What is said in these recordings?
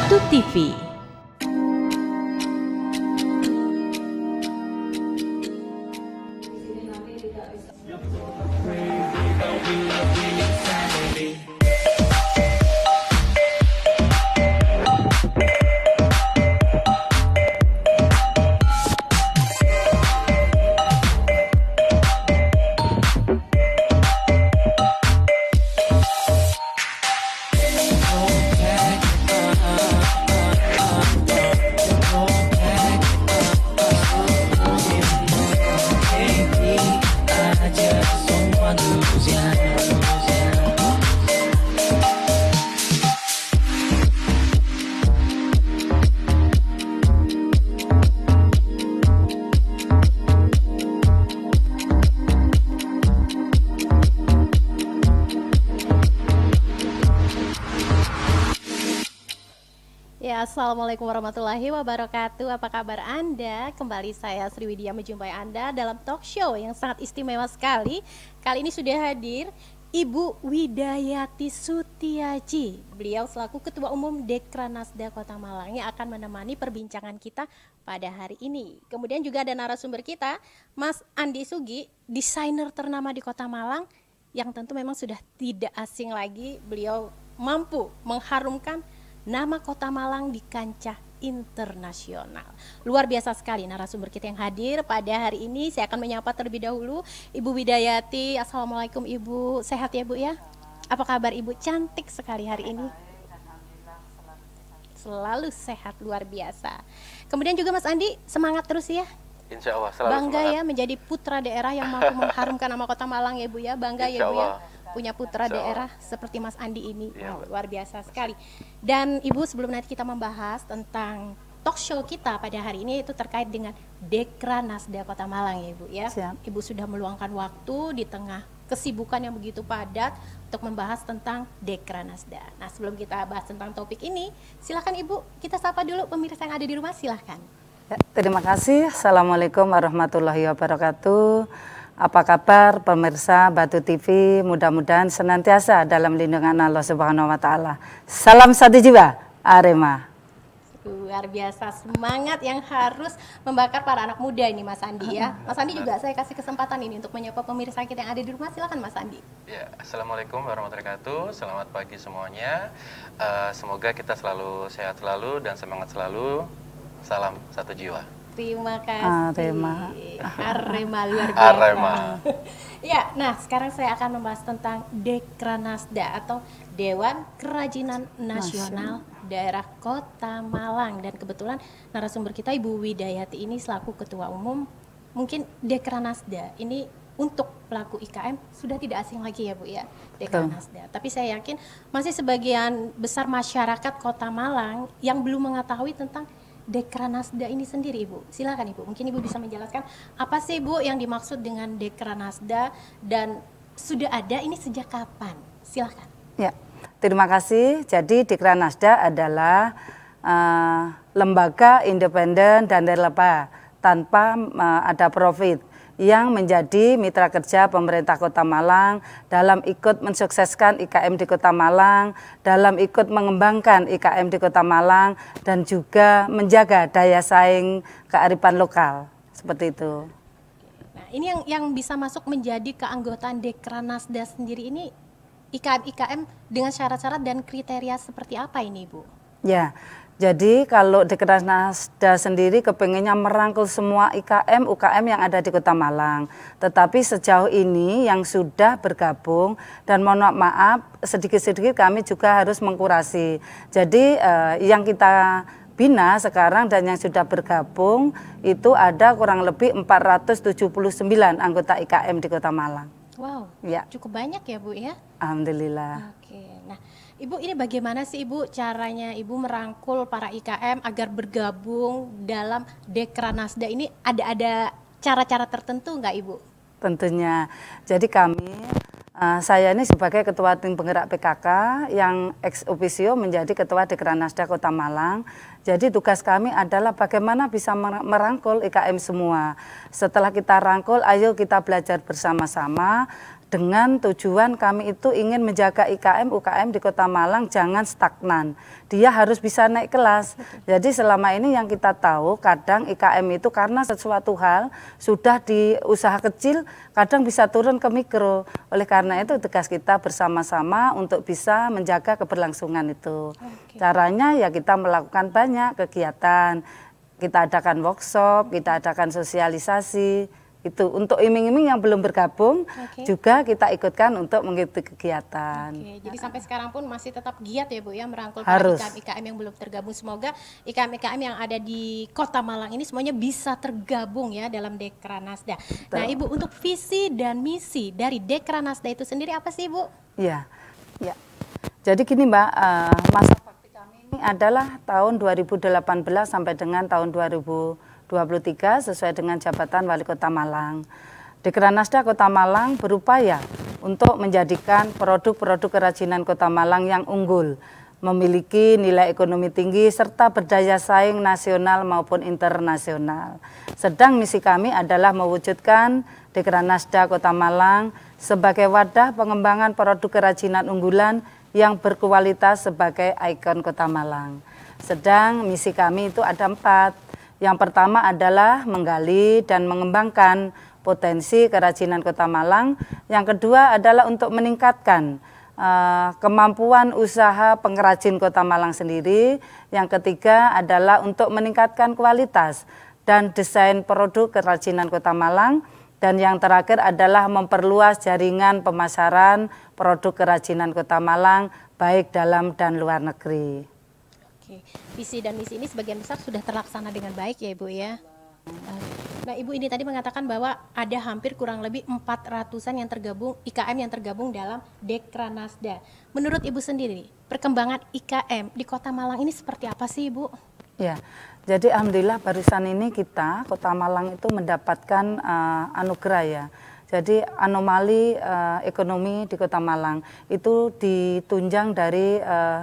Batu TV. Assalamualaikum warahmatullahi wabarakatuh. Apa kabar Anda? Kembali saya Sri Widya menjumpai Anda dalam talk show yang sangat istimewa sekali. Kali ini sudah hadir Ibu Widayati Sutiaji. Beliau selaku Ketua Umum Dekranasda Kota Malang yang akan menemani perbincangan kita pada hari ini. Kemudian juga ada narasumber kita, Mas Andi Sugi, desainer ternama di Kota Malang yang tentu memang sudah tidak asing lagi. Beliau mampu mengharumkan nama Kota Malang di kancah internasional. Luar biasa sekali narasumber kita yang hadir pada hari ini. Saya akan menyapa terlebih dahulu Ibu Widayati. Assalamualaikum Ibu, sehat ya Bu ya? Apa kabar Ibu? Cantik sekali hari ini. Selalu sehat, luar biasa. Kemudian juga Mas Andi, semangat terus ya. Insya Allah selalu bangga semangat. Ya menjadi putra daerah yang mampu mengharumkan nama Kota Malang ya Bu ya. Bangga ya Bu ya punya putra daerah seperti Mas Andi ini. Ya, luar biasa sekali. Dan Ibu, sebelum nanti kita membahas tentang talk show kita pada hari ini, itu terkait dengan Dekranasda Kota Malang ya Ibu ya. Siap. Ibu sudah meluangkan waktu di tengah kesibukan yang begitu padat untuk membahas tentang Dekranasda. Nah, sebelum kita bahas tentang topik ini, silakan Ibu, kita sapa dulu pemirsa yang ada di rumah, silakan. Ya, terima kasih. Assalamualaikum warahmatullahi wabarakatuh. Apa kabar pemirsa Batu TV? Mudah-mudahan senantiasa dalam lindungan Allah Subhanahu wa taala. Salam satu jiwa, Arema. Luar biasa semangat yang harus membakar para anak muda ini Mas Andi ya. Mas Andi juga saya kasih kesempatan ini untuk menyapa pemirsa kita yang ada di rumah. Silakan Mas Andi. Ya, Assalamualaikum warahmatullahi wabarakatuh. Selamat pagi semuanya. Semoga kita selalu sehat selalu dan semangat selalu. Salam satu jiwa. Terima kasih. Arema luar biasa. Arema. Ya, nah sekarang saya akan membahas tentang Dekranasda atau Dewan Kerajinan Nasional Daerah Kota Malang, dan kebetulan narasumber kita Ibu Widayati ini selaku Ketua Umum. Mungkin Dekranasda ini untuk pelaku IKM sudah tidak asing lagi ya Bu ya, Dekranasda. Tapi saya yakin masih sebagian besar masyarakat Kota Malang yang belum mengetahui tentang Dekranasda ini sendiri Ibu. Silakan Ibu, mungkin Ibu bisa menjelaskan apa sih Bu yang dimaksud dengan Dekranasda dan sudah ada ini sejak kapan? Silakan. Ya, terima kasih. Jadi Dekranasda adalah lembaga independen dan relevan tanpa ada profit yang menjadi mitra kerja pemerintah Kota Malang dalam ikut mensukseskan IKM di Kota Malang, dalam ikut mengembangkan IKM di Kota Malang, dan juga menjaga daya saing kearifan lokal, seperti itu. Nah, ini yang bisa masuk menjadi keanggotaan Dekranasda sendiri ini IKM dengan syarat-syarat dan kriteria seperti apa ini Bu? Ya, jadi kalau Dekranasda sendiri kepengennya merangkul semua IKM, UKM yang ada di Kota Malang. Tetapi sejauh ini yang sudah bergabung, dan mohon maaf sedikit-sedikit kami juga harus mengkurasi. Jadi yang kita bina sekarang dan yang sudah bergabung itu ada kurang lebih 479 anggota IKM di Kota Malang. Wow, ya, cukup banyak ya Bu ya? Alhamdulillah. Oke, nah Ibu, ini bagaimana sih Ibu caranya Ibu merangkul para IKM agar bergabung dalam Dekranasda ini? Ada cara-cara tertentu nggak Ibu? Tentunya. Jadi kami, saya ini sebagai Ketua Tim Penggerak PKK yang ex officio menjadi Ketua Dekranasda Kota Malang. Jadi tugas kami adalah bagaimana bisa merangkul IKM semua. Setelah kita rangkul, ayo kita belajar bersama-sama. dengan tujuan kami itu ingin menjaga UKM di Kota Malang jangan stagnan. Dia harus bisa naik kelas. Jadi selama ini yang kita tahu kadang IKM itu karena sesuatu hal sudah di usaha kecil kadang bisa turun ke mikro. Oleh karena itu tugas kita bersama-sama untuk bisa menjaga keberlangsungan itu. Caranya ya kita melakukan banyak kegiatan. Kita adakan workshop, kita adakan sosialisasi. Itu untuk iming-iming yang belum bergabung juga kita ikutkan untuk mengikuti kegiatan. Jadi sampai sekarang pun masih tetap giat ya Bu ya merangkul Harus. IKM-IKM yang belum tergabung. Semoga IKM-IKM yang ada di Kota Malang ini semuanya bisa tergabung ya dalam Dekranasda. Nah Ibu, untuk visi dan misi dari Dekranasda itu sendiri apa sih Bu? Iya, ya. Jadi gini Mbak, masa bakti kami ini adalah tahun 2018 sampai dengan tahun 2023 sesuai dengan jabatan Walikota Malang. Dekranasda Kota Malang berupaya untuk menjadikan produk-produk kerajinan Kota Malang yang unggul, memiliki nilai ekonomi tinggi serta berdaya saing nasional maupun internasional. Sedang misi kami adalah mewujudkan Dekranasda Kota Malang sebagai wadah pengembangan produk kerajinan unggulan yang berkualitas sebagai ikon Kota Malang. Sedang misi kami itu ada 4. Yang pertama adalah menggali dan mengembangkan potensi kerajinan Kota Malang. Yang kedua adalah untuk meningkatkan kemampuan usaha pengrajin Kota Malang sendiri. Yang ketiga adalah untuk meningkatkan kualitas dan desain produk kerajinan Kota Malang. Dan yang terakhir adalah memperluas jaringan pemasaran produk kerajinan Kota Malang baik dalam dan luar negeri. Visi dan misi ini sebagian besar sudah terlaksana dengan baik ya Ibu ya. Nah Ibu ini tadi mengatakan bahwa ada hampir kurang lebih 400-an yang tergabung, IKM yang tergabung dalam Dekranasda. Menurut Ibu sendiri, perkembangan IKM di Kota Malang ini seperti apa sih Ibu? Ya, jadi alhamdulillah barusan ini kita, Kota Malang itu mendapatkan anugerah ya. Jadi anomali ekonomi di Kota Malang itu ditunjang dari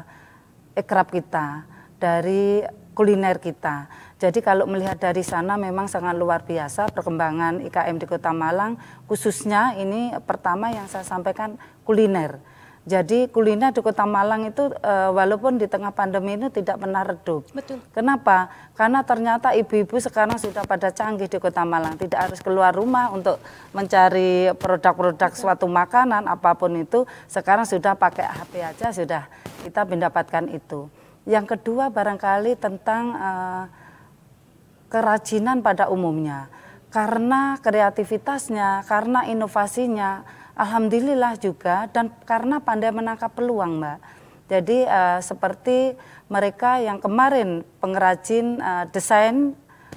ekrab kita, dari kuliner kita. Jadi kalau melihat dari sana memang sangat luar biasa perkembangan IKM di Kota Malang, khususnya ini pertama yang saya sampaikan kuliner. Jadi kuliner di Kota Malang itu walaupun di tengah pandemi ini tidak pernah redup. Betul. Kenapa? Karena ternyata ibu-ibu sekarang sudah pada canggih di Kota Malang, tidak harus keluar rumah untuk mencari produk-produk suatu makanan apapun itu. Sekarang sudah pakai HP aja sudah kita mendapatkan itu. Yang kedua barangkali tentang kerajinan pada umumnya. Karena kreativitasnya, karena inovasinya, alhamdulillah juga, dan karena pandai menangkap peluang Mbak. Jadi seperti mereka yang kemarin pengrajin desain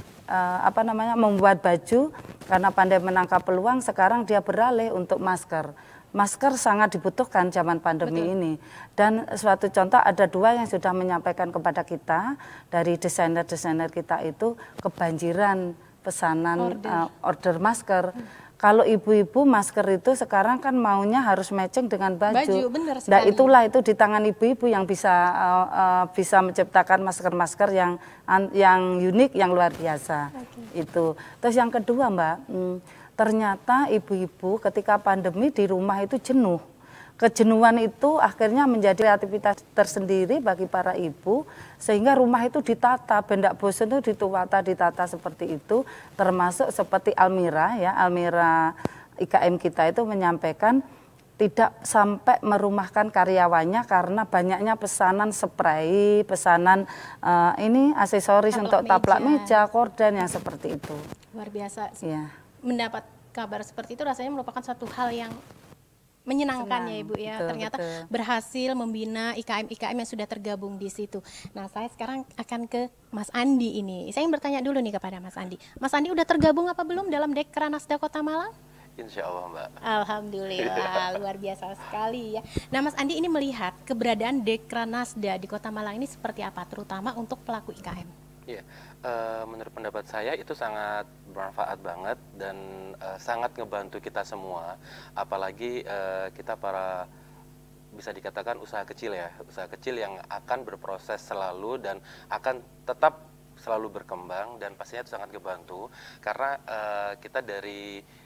membuat baju, karena pandai menangkap peluang sekarang dia beralih untuk masker. Masker sangat dibutuhkan zaman pandemi ini. Dan suatu contoh ada 2 yang sudah menyampaikan kepada kita dari desainer-desainer kita itu kebanjiran pesanan order masker. Kalau ibu-ibu masker itu sekarang kan maunya harus matching dengan baju. Benar sekali. Nah itulah itu di tangan ibu-ibu yang bisa menciptakan masker-masker yang unik, yang luar biasa. Itu. Terus yang kedua Mbak, ternyata ibu-ibu ketika pandemi di rumah itu jenuh. Kejenuhan itu akhirnya menjadi kreativitas tersendiri bagi para ibu, sehingga rumah itu ditata, bendak bosan itu ditata seperti itu, termasuk seperti Almira ya, Almira IKM kita itu menyampaikan tidak sampai merumahkan karyawannya karena banyaknya pesanan spray, pesanan ini aksesoris untuk taplak meja, korden yang seperti itu. Luar biasa. Ya. Mendapat kabar seperti itu rasanya merupakan suatu hal yang menyenangkan ya Ibu ya. Betul, ternyata berhasil membina IKM-IKM yang sudah tergabung di situ. Nah saya sekarang akan ke Mas Andi ini. Saya ingin bertanya dulu nih kepada Mas Andi. Mas Andi udah tergabung apa belum dalam Dekranasda Kota Malang? Insya Allah Mbak. Alhamdulillah, luar biasa sekali ya. Nah Mas Andi ini melihat keberadaan Dekranasda di Kota Malang ini seperti apa, terutama untuk pelaku IKM? Iya, menurut pendapat saya itu sangat bermanfaat banget dan sangat ngebantu kita semua, apalagi kita para bisa dikatakan usaha kecil ya, usaha kecil yang akan berproses selalu dan akan tetap selalu berkembang, dan pastinya itu sangat ngebantu karena kita dari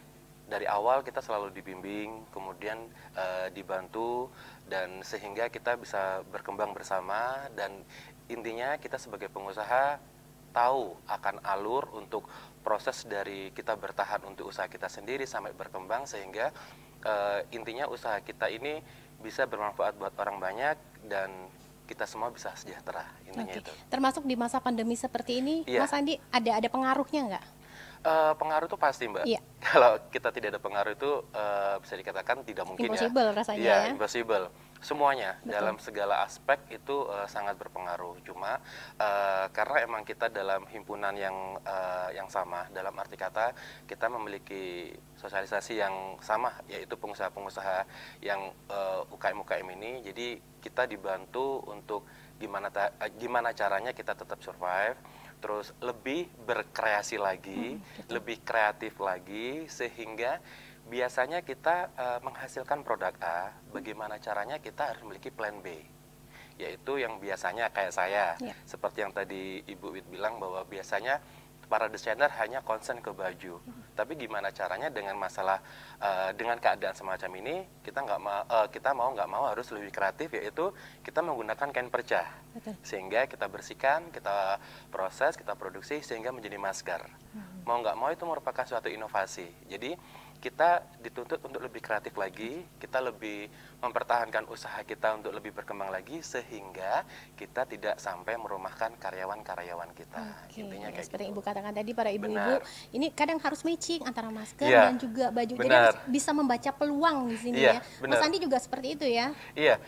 dari awal kita selalu dibimbing, kemudian dibantu, dan sehingga kita bisa berkembang bersama, dan intinya kita sebagai pengusaha tahu akan alur untuk proses dari kita bertahan untuk usaha kita sendiri sampai berkembang, sehingga intinya usaha kita ini bisa bermanfaat buat orang banyak dan kita semua bisa sejahtera, intinya itu. Termasuk di masa pandemi seperti ini, Iya. Mas Andi, ada pengaruhnya nggak? Pengaruh itu pasti, Mbak. Iya. Kalau kita tidak ada pengaruh itu bisa dikatakan tidak mungkin. Impossible rasanya Iya, ya. impossible. Semuanya Betul. dalam segala aspek itu sangat berpengaruh. Cuma karena emang kita dalam himpunan yang sama, dalam arti kata kita memiliki sosialisasi yang sama, yaitu pengusaha-pengusaha yang UKM-UKM ini. Jadi kita dibantu untuk gimana caranya kita tetap survive, terus lebih berkreasi lagi, lebih kreatif lagi, sehingga biasanya kita menghasilkan produk A, bagaimana caranya kita harus memiliki plan B, yaitu yang biasanya kayak saya, seperti yang tadi Ibu Wid bilang bahwa biasanya para desainer hanya concern ke baju, tapi gimana caranya dengan masalah dengan keadaan semacam ini kita mau nggak mau harus lebih kreatif, yaitu kita menggunakan kain perca. Sehingga kita bersihkan, kita proses, kita produksi sehingga menjadi masker. Mau nggak mau itu merupakan suatu inovasi. Jadi kita dituntut untuk lebih kreatif lagi, kita lebih mempertahankan usaha kita untuk lebih berkembang lagi, sehingga kita tidak sampai merumahkan karyawan-karyawan kita. Intinya kayak seperti gitu. Ibu katakan tadi, para ibu-ibu ini kadang harus matching antara masker Iya, dan juga baju. Jadi benar. harus bisa membaca peluang di sini Iya, ya. benar. Mas Andi juga seperti itu ya. Iya,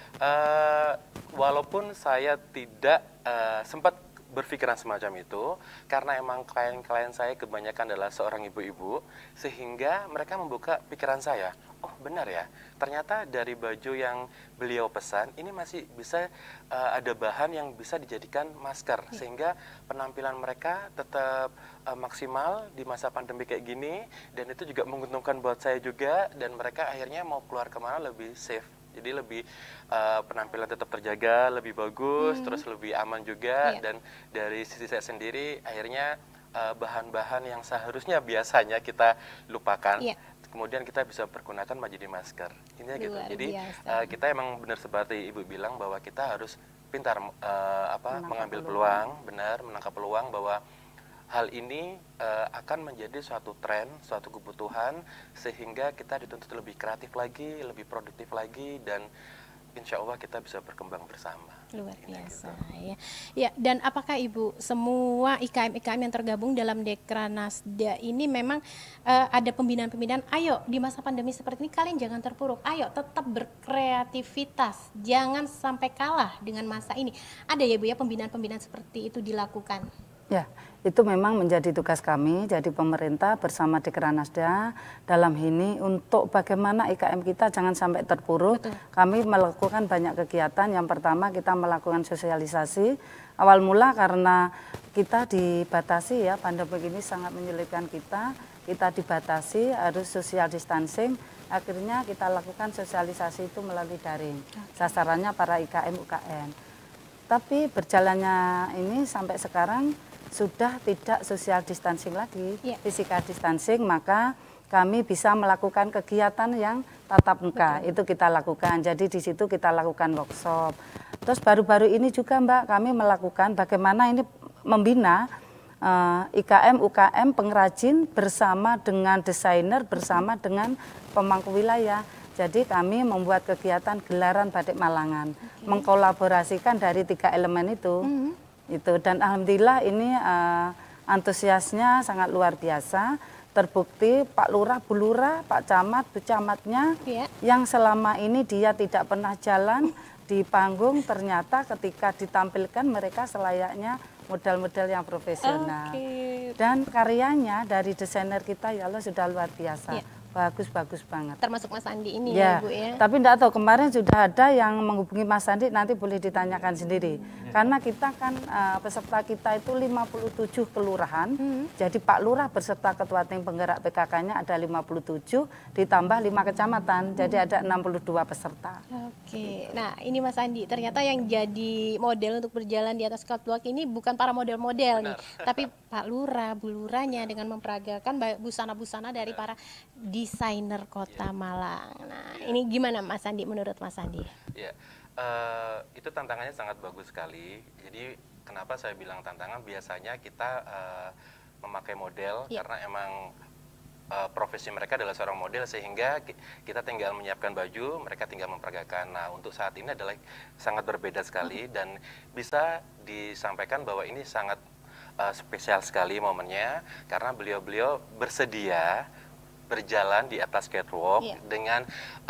walaupun saya tidak sempat berpikiran semacam itu, karena emang klien-klien saya kebanyakan adalah seorang ibu-ibu, sehingga mereka membuka pikiran saya, oh benar ya, ternyata dari baju yang beliau pesan, ini masih bisa ada bahan yang bisa dijadikan masker, sehingga penampilan mereka tetap maksimal di masa pandemi kayak gini, dan itu juga menguntungkan buat saya juga, dan mereka akhirnya mau keluar kemana lebih safe. Jadi lebih penampilan tetap terjaga, lebih bagus, terus lebih aman juga. Dan dari sisi saya sendiri, akhirnya bahan-bahan yang seharusnya biasanya kita lupakan, kemudian kita bisa pergunakan menjadi masker. Intinya gitu. Jadi kita emang benar seperti Ibu bilang bahwa kita harus pintar mengambil peluang, benar menangkap peluang bahwa hal ini akan menjadi suatu tren, suatu kebutuhan, sehingga kita dituntut lebih kreatif lagi, lebih produktif lagi, dan insya Allah kita bisa berkembang bersama. Luar biasa ya. Ya, dan apakah Ibu semua IKM-IKM yang tergabung dalam Dekranasda ini memang ada pembinaan-pembinaan, ayo di masa pandemi seperti ini kalian jangan terpuruk, ayo tetap berkreativitas, jangan sampai kalah dengan masa ini. Ada ya Bu ya pembinaan-pembinaan seperti itu dilakukan? Ya, itu memang menjadi tugas kami, jadi pemerintah bersama Dekranasda dalam ini untuk bagaimana IKM kita jangan sampai terpuruk. Kami melakukan banyak kegiatan. Yang pertama kita melakukan sosialisasi. Awal mula karena kita dibatasi ya, pandemi ini sangat menyulitkan kita dibatasi harus social distancing. Akhirnya kita lakukan sosialisasi itu melalui daring. Sasarannya para IKM UKM. Tapi berjalannya ini sampai sekarang sudah tidak social distancing lagi, physical distancing, maka kami bisa melakukan kegiatan yang tatap muka. Itu kita lakukan. Jadi di situ kita lakukan workshop. Terus baru-baru ini juga Mbak, kami melakukan bagaimana ini membina IKM UKM pengrajin bersama dengan desainer, bersama dengan pemangku wilayah. Jadi kami membuat kegiatan gelaran batik Malangan, mengkolaborasikan dari 3 elemen itu. Dan alhamdulillah ini antusiasnya sangat luar biasa. Terbukti Pak Lurah, Bu Lurah, Pak Camat, Bu Camatnya yang selama ini dia tidak pernah jalan di panggung, ternyata ketika ditampilkan mereka selayaknya model-model yang profesional. Dan karyanya dari desainer kita ya Allah sudah luar biasa. Bagus-bagus banget. Termasuk Mas Andi ini ya Bu ya. Tapi enggak tahu, kemarin sudah ada yang menghubungi Mas Andi, nanti boleh ditanyakan sendiri. Karena kita kan peserta kita itu 57 kelurahan. Jadi Pak Lurah beserta Ketua Tim Penggerak PKK-nya ada 57 ditambah 5 kecamatan. Jadi ada 62 peserta. Nah, ini Mas Andi, ternyata yang jadi model untuk berjalan di atas catwalk ini bukan para model-model nih, tapi Pak Lurah, Bu Lurahnya dengan memperagakan busana-busana dari para desainer Kota Malang. Nah, ini gimana Mas Andi, menurut Mas Andi? Ya, itu tantangannya sangat bagus sekali. Jadi kenapa saya bilang tantangan? Biasanya kita memakai model karena emang profesi mereka adalah seorang model, sehingga kita tinggal menyiapkan baju, mereka tinggal memperagakan. Nah, untuk saat ini adalah sangat berbeda sekali, dan bisa disampaikan bahwa ini sangat spesial sekali momennya, karena beliau-beliau bersedia berjalan di atas catwalk dengan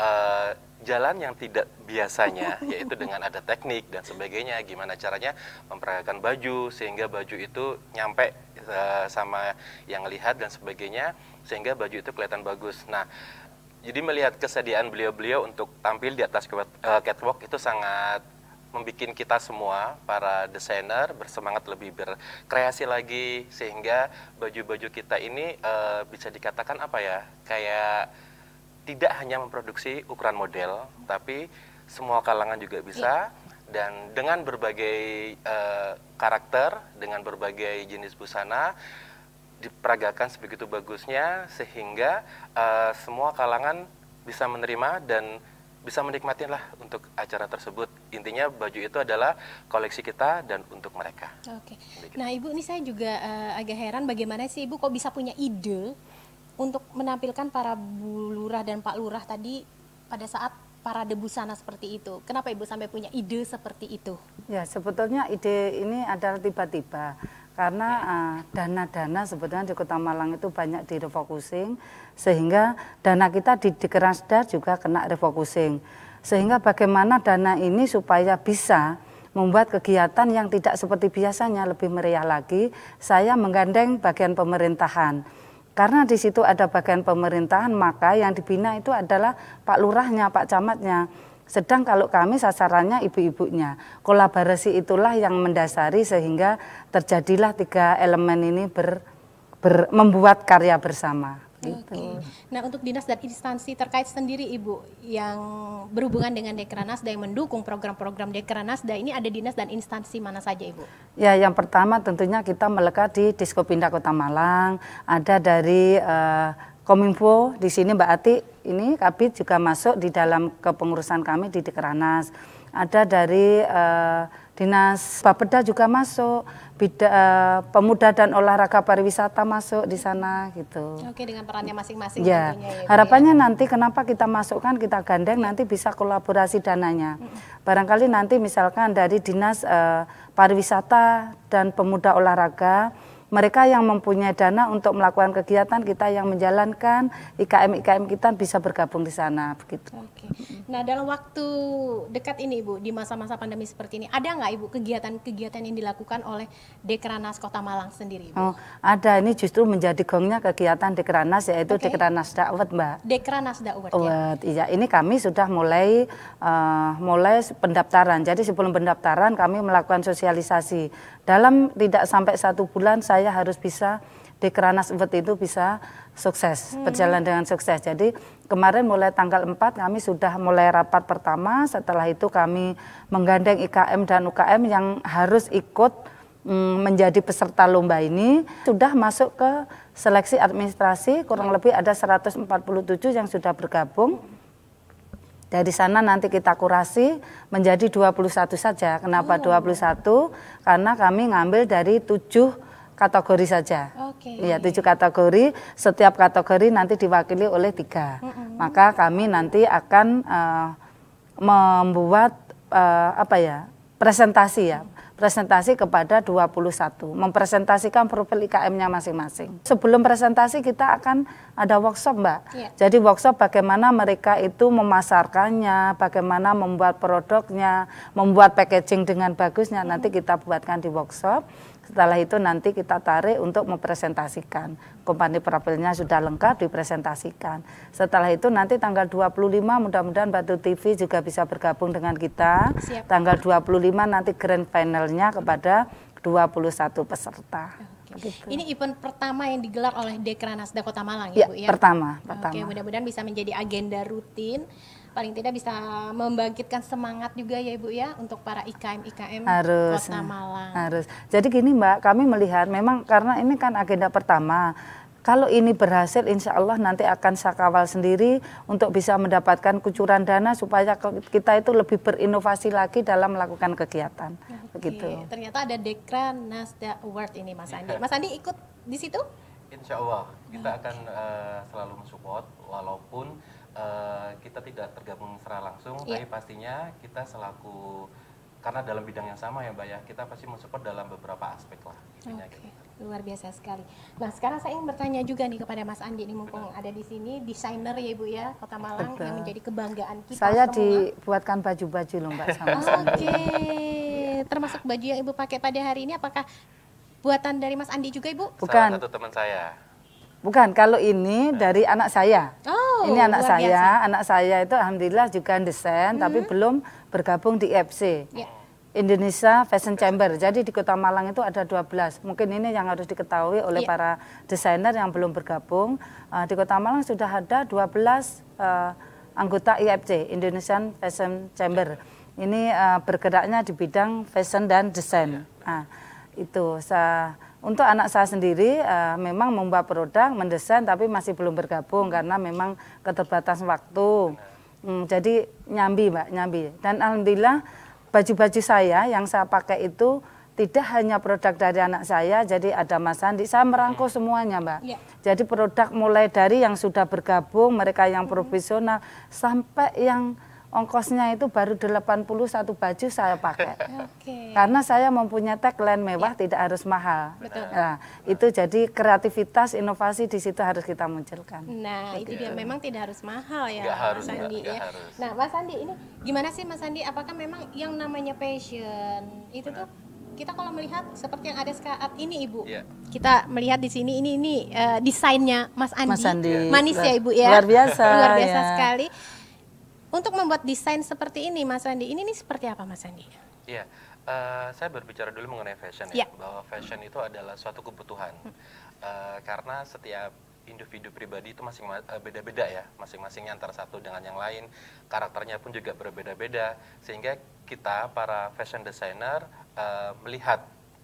jalan yang tidak biasanya, yaitu dengan ada teknik dan sebagainya, gimana caranya memperagakan baju sehingga baju itu nyampe sama yang lihat dan sebagainya, sehingga baju itu kelihatan bagus. Nah, jadi melihat kesediaan beliau-beliau untuk tampil di atas catwalk itu sangat membuat kita semua, para desainer, bersemangat lebih berkreasi lagi, sehingga baju-baju kita ini bisa dikatakan apa ya, kayak tidak hanya memproduksi ukuran model, tapi semua kalangan juga bisa, dan dengan berbagai karakter, dengan berbagai jenis busana, diperagakan sebegitu bagusnya, sehingga semua kalangan bisa menerima dan bisa menikmati lah untuk acara tersebut. Intinya baju itu adalah koleksi kita dan untuk mereka. Oke. Nah Ibu, ini saya juga agak heran bagaimana sih Ibu kok bisa punya ide untuk menampilkan para Bu Lurah dan Pak Lurah tadi pada saat parade busana seperti itu. Kenapa Ibu sampai punya ide seperti itu? Ya, sebetulnya ide ini adalah tiba-tiba. Karena dana-dana sebetulnya di Kota Malang itu banyak direfocusing, sehingga dana kita di Dikerasda juga kena refocusing. Sehingga bagaimana dana ini supaya bisa membuat kegiatan yang tidak seperti biasanya, lebih meriah lagi, saya menggandeng bagian pemerintahan. Karena di situ ada bagian pemerintahan, maka yang dibina itu adalah Pak Lurahnya, Pak Camatnya. Sedang kalau kami sasarannya ibu-ibunya. Kolaborasi itulah yang mendasari sehingga terjadilah 3 elemen ini membuat karya bersama. Gitu. Nah, untuk dinas dan instansi terkait sendiri Ibu yang berhubungan dengan Dekranasda yang mendukung program-program Dekranasda ini, ada dinas dan instansi mana saja Ibu? Ya, yang pertama tentunya kita melekat di Diskopindah Kota Malang, ada dari Kominfo, di sini Mbak Ati, ini Kabit juga masuk di dalam kepengurusan kami di Dikranas. Ada dari Dinas Bapeda juga masuk, Pemuda dan Olahraga Pariwisata masuk di sana gitu. Oke, dengan perannya masing-masing ya. tentunya ya. Harapannya nanti kenapa kita masukkan, kita gandeng nanti bisa kolaborasi dananya. Barangkali nanti misalkan dari Dinas Pariwisata dan Pemuda Olahraga, mereka yang mempunyai dana untuk melakukan kegiatan, kita yang menjalankan, IKM-IKM kita bisa bergabung di sana, begitu. Oke. Nah, dalam waktu dekat ini Ibu, di masa-masa pandemi seperti ini, ada nggak Ibu kegiatan-kegiatan yang dilakukan oleh Dekranas Kota Malang sendiri Ibu? Oh, ada, ini justru menjadi gongnya kegiatan Dekranas, yaitu Dekranasda Award, Mbak. Dekranasda Award, iya. Ini kami sudah mulai pendaftaran, jadi sebelum pendaftaran kami melakukan sosialisasi. Dalam tidak sampai 1 bulan saya harus bisa Dekranas Award itu bisa sukses, berjalan dengan sukses. Jadi kemarin mulai tanggal 4 kami sudah mulai rapat pertama, setelah itu kami menggandeng IKM dan UKM yang harus ikut menjadi peserta lomba ini. Sudah masuk ke seleksi administrasi, kurang lebih ada 147 yang sudah bergabung. Dari sana nanti kita kurasi menjadi 21 saja. Kenapa 21? Karena kami ngambil dari 7 kategori saja. Ya, 7 kategori, setiap kategori nanti diwakili oleh 3. Maka kami nanti akan membuat presentasi ya. Presentasi kepada 21, mempresentasikan profil IKM-nya masing-masing. Sebelum presentasi kita akan ada workshop, Mbak. Jadi workshop bagaimana mereka itu memasarkannya, bagaimana membuat produknya, membuat packaging dengan bagusnya, nanti kita buatkan di workshop. Setelah itu nanti kita tarik untuk mempresentasikan. Kompani profilnya sudah lengkap, dipresentasikan. Setelah itu nanti tanggal 25 mudah-mudahan Batu TV juga bisa bergabung dengan kita. Siap. Tanggal 25 nanti grand finalnya kepada 21 peserta. Gitu. Ini event pertama yang digelar oleh Dekranasda Kota Malang ya, Bu ya? Pertama. Oke, mudah-mudahan bisa menjadi agenda rutin. Paling tidak bisa membangkitkan semangat juga ya Ibu ya untuk para IKM-IKM Kota Malang. Harus. Jadi gini Mbak, kami melihat memang karena ini kan agenda pertama. Kalau ini berhasil, insya Allah nanti akan saya kawal sendiri untuk bisa mendapatkan kucuran dana supaya kita itu lebih berinovasi lagi dalam melakukan kegiatan. Begitu. Ternyata ada Dekran Nasda Award ini Mas Andi. Mas Andi ikut di situ? Insya Allah kita akan selalu mensupport walaupun kita tidak tergabung secara langsung, tapi pastinya kita selaku, karena dalam bidang yang sama ya Mbak ya, kita pasti mensupport dalam beberapa aspek lah. Luar biasa sekali. Nah sekarang saya ingin bertanya juga nih kepada Mas Andi nih, mumpung ada di sini, desainer ya Ibu ya, Kota Malang yang menjadi kebanggaan kita Saya semua. dibuatkan baju-baju loh Mbak sama Mas Andi. Termasuk baju yang Ibu pakai pada hari ini apakah buatan dari Mas Andi juga Ibu? Bukan. Salah satu teman saya. Bukan, kalau ini dari anak saya. Oh, ini anak luar saya. biasa. Anak saya itu alhamdulillah juga desain, tapi belum bergabung di IFC. Indonesia Fashion Chamber. Jadi di Kota Malang itu ada 12. Mungkin ini yang harus diketahui oleh para desainer yang belum bergabung. Di Kota Malang sudah ada 12 anggota IFC, Indonesian Fashion Chamber. Ini bergeraknya di bidang fashion dan desain. Nah, itu untuk anak saya sendiri memang membuat produk, mendesain, tapi masih belum bergabung karena memang keterbatasan waktu. Jadi nyambi Mbak, nyambi. Dan alhamdulillah baju-baju saya yang saya pakai itu tidak hanya produk dari anak saya, jadi ada Mas Andi, saya merangkul semuanya Mbak. Jadi produk mulai dari yang sudah bergabung, mereka yang profesional, sampai yang ongkosnya itu baru 81 baju saya pakai. Karena saya mempunyai tagline mewah tidak harus mahal. Nah, itu jadi kreativitas, inovasi di situ harus kita munculkan. Nah, itu dia, memang tidak harus mahal ya Mas Andi ya. Nah, Mas Andi ini gimana sih Mas Andi? Apakah memang yang namanya passion itu tuh kita kalau melihat seperti yang ada saat ini Ibu, kita melihat di sini ini desainnya Mas Andi, manis ya Ibu ya, luar biasa, luar biasa sekali. Untuk membuat desain seperti ini Mas Andi, ini seperti apa Mas Andi? Iya, saya berbicara dulu mengenai fashion ya, bahwa fashion itu adalah suatu kebutuhan, karena setiap individu pribadi itu beda-beda ya, masing-masingnya antara satu dengan yang lain, karakternya pun juga berbeda-beda, sehingga kita para fashion designer melihat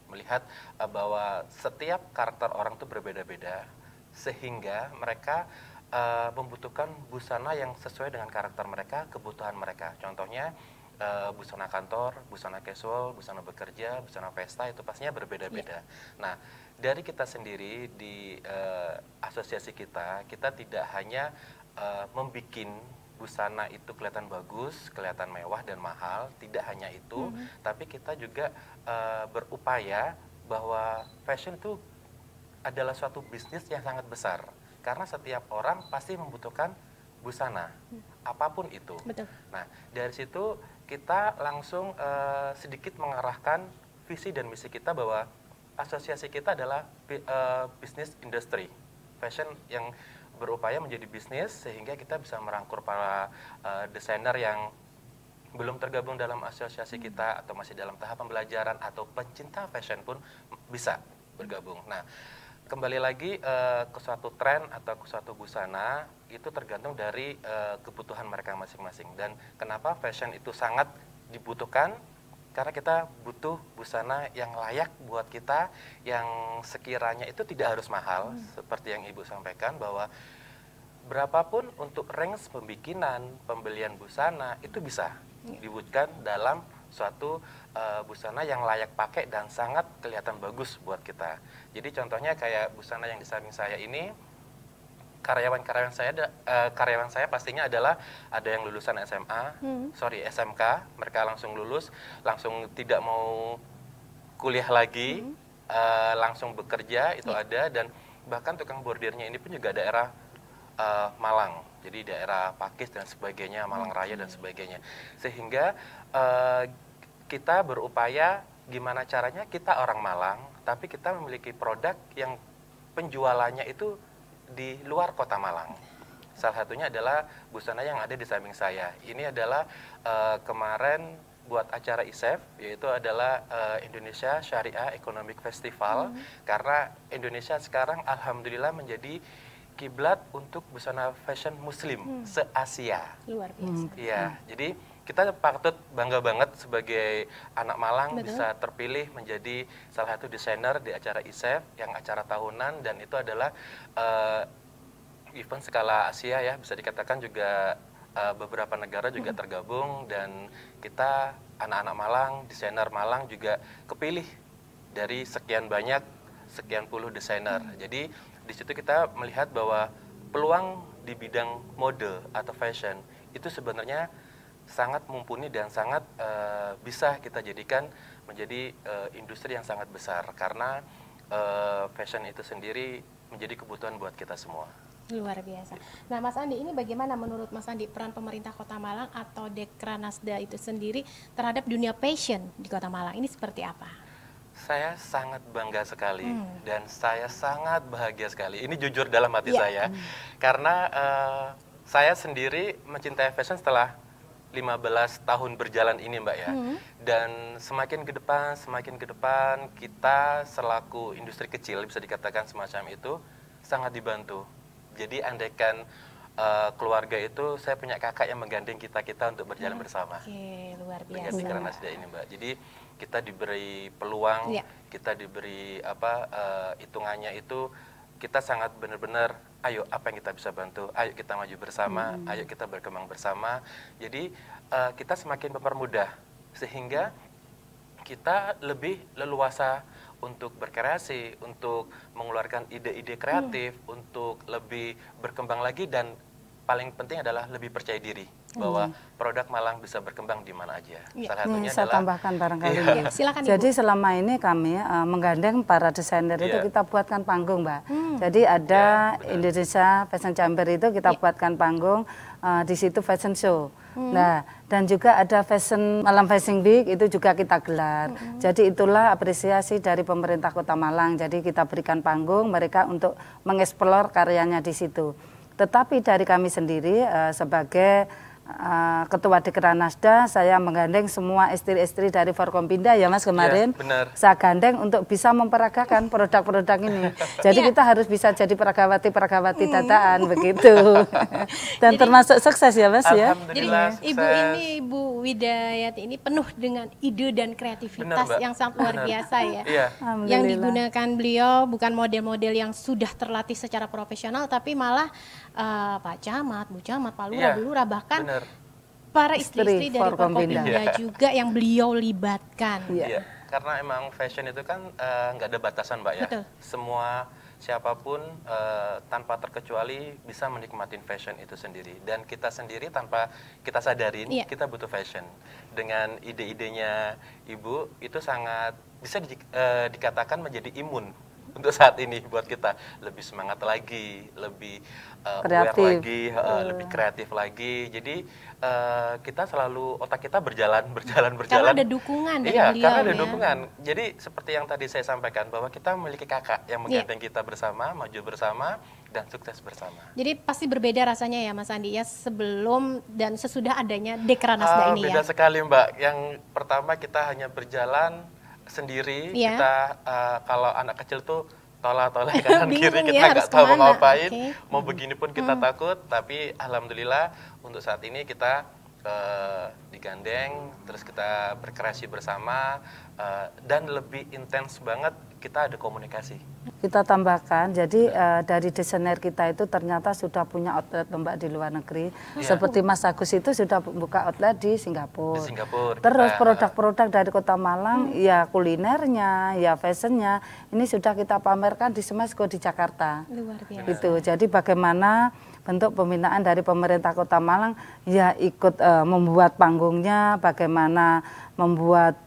bahwa setiap karakter orang itu berbeda-beda, sehingga mereka membutuhkan busana yang sesuai dengan karakter mereka, kebutuhan mereka. Contohnya busana kantor, busana casual, busana bekerja, busana pesta itu pastinya berbeda-beda. Nah, dari kita sendiri di asosiasi kita tidak hanya membuat busana itu kelihatan bagus, kelihatan mewah dan mahal, tidak hanya itu, tapi kita juga berupaya bahwa fashion itu adalah suatu bisnis yang sangat besar. Karena setiap orang pasti membutuhkan busana, apapun itu. Nah, dari situ kita langsung sedikit mengarahkan visi dan misi kita bahwa asosiasi kita adalah bisnis industri, fashion yang berupaya menjadi bisnis, sehingga kita bisa merangkul para desainer yang belum tergabung dalam asosiasi kita atau masih dalam tahap pembelajaran atau pencinta fashion pun bisa bergabung. Nah, kembali lagi ke suatu tren atau ke suatu busana itu tergantung dari kebutuhan mereka masing-masing. Dan kenapa fashion itu sangat dibutuhkan? Karena kita butuh busana yang layak buat kita, yang sekiranya itu tidak harus mahal, seperti yang Ibu sampaikan bahwa berapapun untuk range pembikinan, pembelian busana itu bisa diwujudkan dalam suatu busana yang layak pakai dan sangat kelihatan bagus buat kita. Jadi contohnya kayak busana yang di samping saya ini, karyawan saya pastinya adalah ada yang lulusan SMK, mereka langsung lulus, langsung tidak mau kuliah lagi, langsung bekerja itu ada, dan bahkan tukang bordirnya ini pun juga daerah Malang, jadi daerah Pakis dan sebagainya, Malang Raya dan sebagainya, sehingga kita berupaya gimana caranya kita orang Malang, tapi kita memiliki produk yang penjualannya itu di luar kota Malang. Salah satunya adalah busana yang ada di samping saya. Ini adalah kemarin buat acara ISEF, yaitu adalah Indonesia Syariah Economic Festival, karena Indonesia sekarang alhamdulillah menjadi kiblat untuk busana fashion muslim se-Asia. Luar biasa. Iya, jadi kita patut bangga banget sebagai anak Malang Betul. bisa terpilih menjadi salah satu desainer di acara ISEF yang acara tahunan, dan itu adalah event skala Asia ya, bisa dikatakan juga beberapa negara juga tergabung, dan kita anak-anak Malang, desainer Malang juga kepilih dari sekian banyak, sekian puluh desainer. Jadi di situ kita melihat bahwa peluang di bidang mode atau fashion itu sebenarnya sangat mumpuni dan sangat bisa kita jadikan menjadi industri yang sangat besar, karena fashion itu sendiri menjadi kebutuhan buat kita semua. Luar biasa. Nah, Mas Andi, ini bagaimana menurut Mas Andi peran pemerintah Kota Malang atau Dekranasda itu sendiri terhadap dunia fashion di Kota Malang? Ini seperti apa? Saya sangat bangga sekali dan saya sangat bahagia sekali. Ini jujur dalam hati saya, karena saya sendiri mencintai fashion setelah 15 tahun berjalan ini, Mbak ya. Dan semakin ke depan kita selaku industri kecil, bisa dikatakan semacam itu, sangat dibantu. Jadi andaikan keluarga itu, saya punya kakak yang menggandeng kita untuk berjalan bersama. Oke, luar Dengan biasa. Dekranasda ini, Mbak. Jadi kita diberi peluang, kita diberi hitungannya itu, kita sangat benar-benar, ayo apa yang kita bisa bantu, ayo kita maju bersama, ayo kita berkembang bersama. Jadi kita semakin mempermudah, sehingga kita lebih leluasa untuk berkreasi, untuk mengeluarkan ide-ide kreatif, untuk lebih berkembang lagi, dan paling penting adalah lebih percaya diri bahwa produk Malang bisa berkembang di mana aja. Salah satunya saya adalah tambahkan barangkali. Silakan, Ibu. Jadi selama ini kami menggandeng para desainer itu kita buatkan panggung, Mbak. Jadi ada Indonesia Fashion Chamber itu kita buatkan panggung, di situ fashion show. Nah, dan juga ada Malam Fashion Week itu juga kita gelar. Jadi itulah apresiasi dari pemerintah Kota Malang. Jadi kita berikan panggung mereka untuk mengeksplor karyanya di situ. Tetapi dari kami sendiri sebagai Ketua Dekranasda, saya menggandeng semua istri-istri dari Forkompinda ya Mas kemarin. Ya, benar. Saya gandeng untuk bisa memperagakan produk-produk ini. Jadi kita harus bisa jadi peragawati dataan begitu. Dan jadi, termasuk sukses ya Mas ya. Alhamdulillah. Jadi Ibu ini, Ibu Widayati ini penuh dengan ide dan kreativitas yang sangat luar biasa ya. Yang digunakan beliau bukan model-model yang sudah terlatih secara profesional, tapi malah Pak Camat, Bu Camat, Pak Lurah, Bu Lurah, bahkan para istri-istri dari Forkompinda juga yang beliau libatkan. Iya, karena emang fashion itu kan nggak ada batasan, Mbak ya. Betul. Semua siapapun tanpa terkecuali bisa menikmatin fashion itu sendiri. Dan kita sendiri tanpa kita sadarin kita butuh fashion. Dengan ide-idenya Ibu itu sangat bisa dikatakan menjadi imun untuk saat ini buat kita, lebih semangat lagi, lebih aware lagi, lebih kreatif lagi. Jadi kita selalu, otak kita berjalan. Karena ada dukungan dari beliau. Karena ada dukungan. Jadi seperti yang tadi saya sampaikan, bahwa kita memiliki kakak yang menggandeng kita bersama, maju bersama, dan sukses bersama. Jadi pasti berbeda rasanya ya Mas Andi ya, sebelum dan sesudah adanya Dekranasda ini beda sekali, Mbak. Yang pertama kita hanya berjalan sendiri, kita kalau anak kecil tuh tola-tola kanan kiri, kita nggak tahu mau ngapain, mau begini pun kita takut. Tapi alhamdulillah untuk saat ini kita digandeng, terus kita berkreasi bersama, dan lebih intens banget kita ada komunikasi. Kita tambahkan, jadi dari desainer kita itu ternyata sudah punya outlet Mbak di luar negeri. Seperti Mas Agus itu sudah buka outlet di Singapura. Terus produk-produk dari Kota Malang, ya kulinernya, ya fashionnya, ini sudah kita pamerkan di Semesco di Jakarta. Luar biasa. Gitu. Jadi bagaimana bentuk pembinaan dari pemerintah Kota Malang, ya ikut membuat panggungnya, bagaimana membuat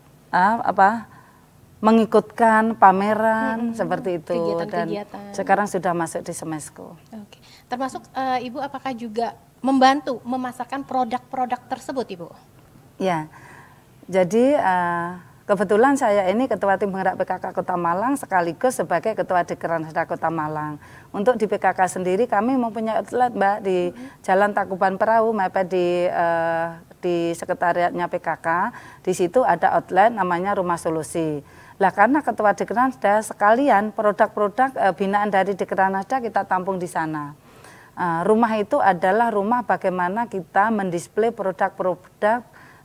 mengikutkan pameran seperti itu, dan sekarang sudah masuk di Semesco. Oke. Termasuk Ibu apakah juga membantu memasarkan produk-produk tersebut, Ibu? Ya, jadi kebetulan saya ini Ketua Tim Penggerak PKK Kota Malang sekaligus sebagai Ketua Dekranasda Kota Malang. Untuk di PKK sendiri kami mempunyai outlet, Mbak, di Jalan Takuban Perahu, mepet di sekretariatnya PKK. Di situ ada outlet namanya Rumah Solusi. Lah karena Ketua Dekranasda sekalian produk-produk binaan dari Dekranasda kita tampung di sana. Rumah itu adalah rumah bagaimana kita mendisplay produk-produk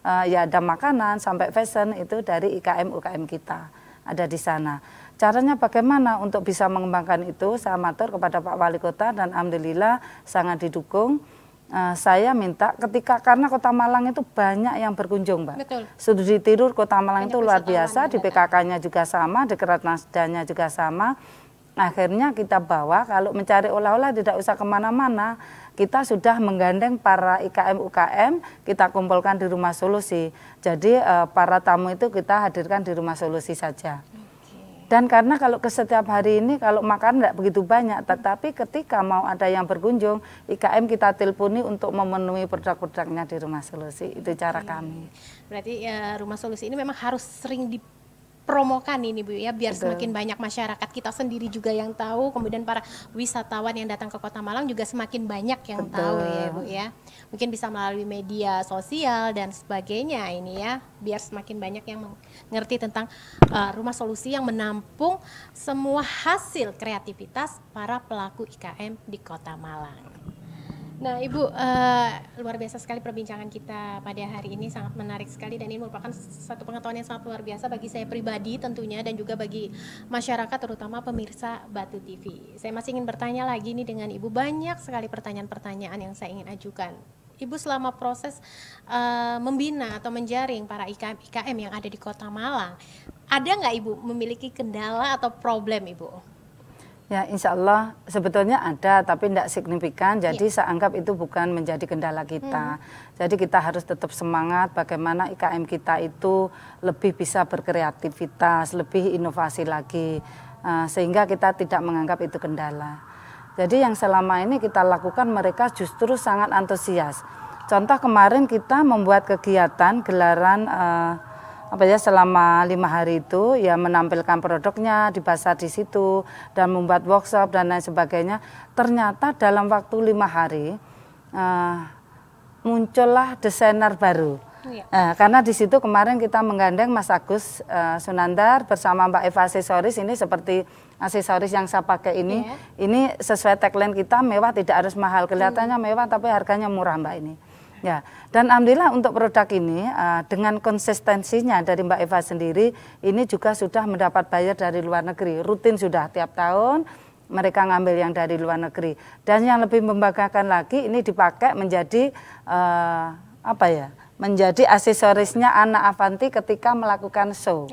ya ada makanan sampai fashion itu dari IKM UKM kita ada di sana. Caranya bagaimana untuk bisa mengembangkan itu? Saya matur kepada Pak Wali Kota dan alhamdulillah sangat didukung. Saya minta karena Kota Malang itu banyak yang berkunjung, Mbak. Betul. Studi tidur Kota Malang Banyak itu luar biasa, wisatawan di PKK-nya juga sama, di Keratnasdanya juga sama. Akhirnya kita bawa, kalau mencari oleh-oleh tidak usah kemana-mana, kita sudah menggandeng para IKM UKM, kita kumpulkan di Rumah Solusi. Jadi para tamu itu kita hadirkan di Rumah Solusi saja. Dan karena kalau ke setiap hari ini kalau makan tidak begitu banyak, tetapi ketika mau ada yang berkunjung, IKM kita telponi untuk memenuhi produk-produknya di Rumah Solusi. Itu cara kami. Berarti Rumah Solusi ini memang harus sering dipromokan ini Bu ya, biar Betul. semakin banyak masyarakat kita sendiri juga yang tahu, kemudian para wisatawan yang datang ke Kota Malang juga semakin banyak yang Betul. tahu ya Bu ya. Mungkin bisa melalui media sosial dan sebagainya ini ya, biar semakin banyak yang mengerti tentang Rumah Solusi yang menampung semua hasil kreativitas para pelaku IKM di Kota Malang. Nah Ibu, luar biasa sekali perbincangan kita pada hari ini, sangat menarik sekali dan ini merupakan satu pengetahuan yang sangat luar biasa bagi saya pribadi tentunya dan juga bagi masyarakat terutama pemirsa Batu TV. Saya masih ingin bertanya lagi nih dengan Ibu, banyak sekali pertanyaan-pertanyaan yang saya ingin ajukan. Ibu selama proses membina atau menjaring para IKM yang ada di Kota Malang, ada nggak Ibu memiliki kendala atau problem Ibu? Ya, insya Allah sebetulnya ada, tapi tidak signifikan. Jadi saya anggap itu bukan menjadi kendala kita. Jadi kita harus tetap semangat bagaimana IKM kita itu lebih bisa berkreativitas, lebih inovasi lagi, sehingga kita tidak menganggap itu kendala. Jadi yang selama ini kita lakukan mereka justru sangat antusias. Contoh kemarin kita membuat kegiatan gelaran selama 5 hari itu ya menampilkan produknya di pasar di situ dan membuat workshop dan lain sebagainya. Ternyata dalam waktu 5 hari muncullah desainer baru. Karena di situ kemarin kita menggandeng Mas Agus Sunandar bersama Mbak Eva aksesoris, ini seperti aksesoris yang saya pakai ini. Ini sesuai tagline kita, mewah tidak harus mahal. Kelihatannya mewah tapi harganya murah Mbak ini. Ya, dan alhamdulillah untuk produk ini dengan konsistensinya dari Mbak Eva sendiri, ini juga sudah mendapat bayar dari luar negeri. Rutin sudah tiap tahun mereka ngambil yang dari luar negeri. Dan yang lebih membanggakan lagi, ini dipakai menjadi menjadi aksesorisnya Ana Avanti ketika melakukan show.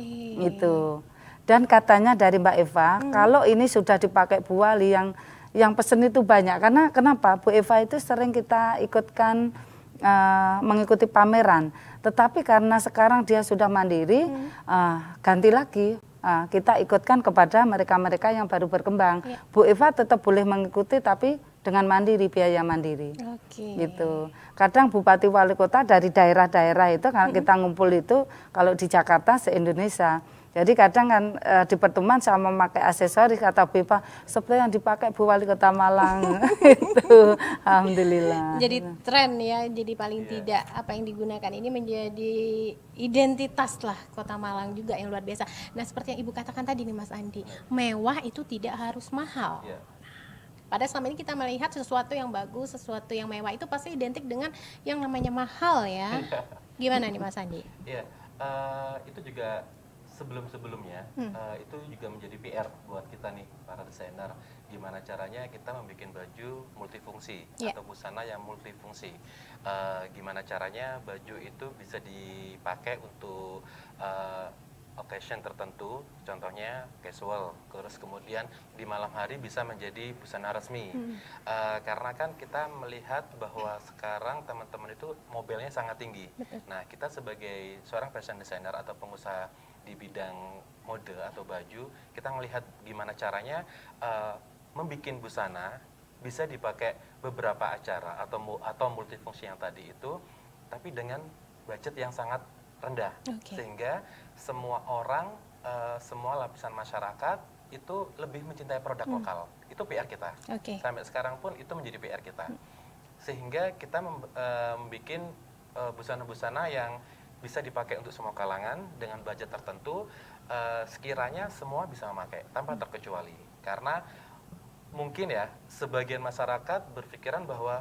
Gitu. Dan katanya dari Mbak Eva, kalau ini sudah dipakai Bu Wali yang pesen itu banyak, karena kenapa Bu Eva itu sering kita ikutkan mengikuti pameran, tetapi karena sekarang dia sudah mandiri, ganti lagi kita ikutkan kepada mereka-mereka yang baru berkembang. Bu Eva tetap boleh mengikuti tapi dengan mandiri, biaya mandiri. Gitu. Kadang Bupati Wali Kota dari daerah-daerah itu kalau kita ngumpul itu kalau di Jakarta se-Indonesia. Jadi kadang kan di pertemuan sama memakai aksesoris, kata Bepa seperti yang dipakai Bu Wali Kota Malang. Itu alhamdulillah. Jadi tren ya, jadi paling tidak apa yang digunakan ini menjadi identitas lah Kota Malang juga yang luar biasa. Nah seperti yang Ibu katakan tadi nih Mas Andi, mewah itu tidak harus mahal. Padahal selama ini kita melihat sesuatu yang bagus, sesuatu yang mewah itu pasti identik dengan yang namanya mahal ya. Gimana nih Mas Andi? Iya, itu juga sebelum-sebelumnya itu juga menjadi PR buat kita nih para desainer, gimana caranya kita membuat baju multifungsi atau busana yang multifungsi, gimana caranya baju itu bisa dipakai untuk occasion tertentu, contohnya casual, terus kemudian di malam hari bisa menjadi busana resmi. Karena kan kita melihat bahwa sekarang teman-teman itu mobilnya sangat tinggi. Nah, kita sebagai seorang fashion designer atau pengusaha di bidang mode atau baju, kita melihat gimana caranya membuat busana bisa dipakai beberapa acara atau multifungsi yang tadi itu, tapi dengan budget yang sangat rendah, sehingga semua orang, semua lapisan masyarakat itu lebih mencintai produk lokal. Itu PR kita. Sampai sekarang pun itu menjadi PR kita. Sehingga kita membuat busana-busana yang bisa dipakai untuk semua kalangan dengan budget tertentu, sekiranya semua bisa memakai tanpa terkecuali. Karena mungkin ya sebagian masyarakat berpikiran bahwa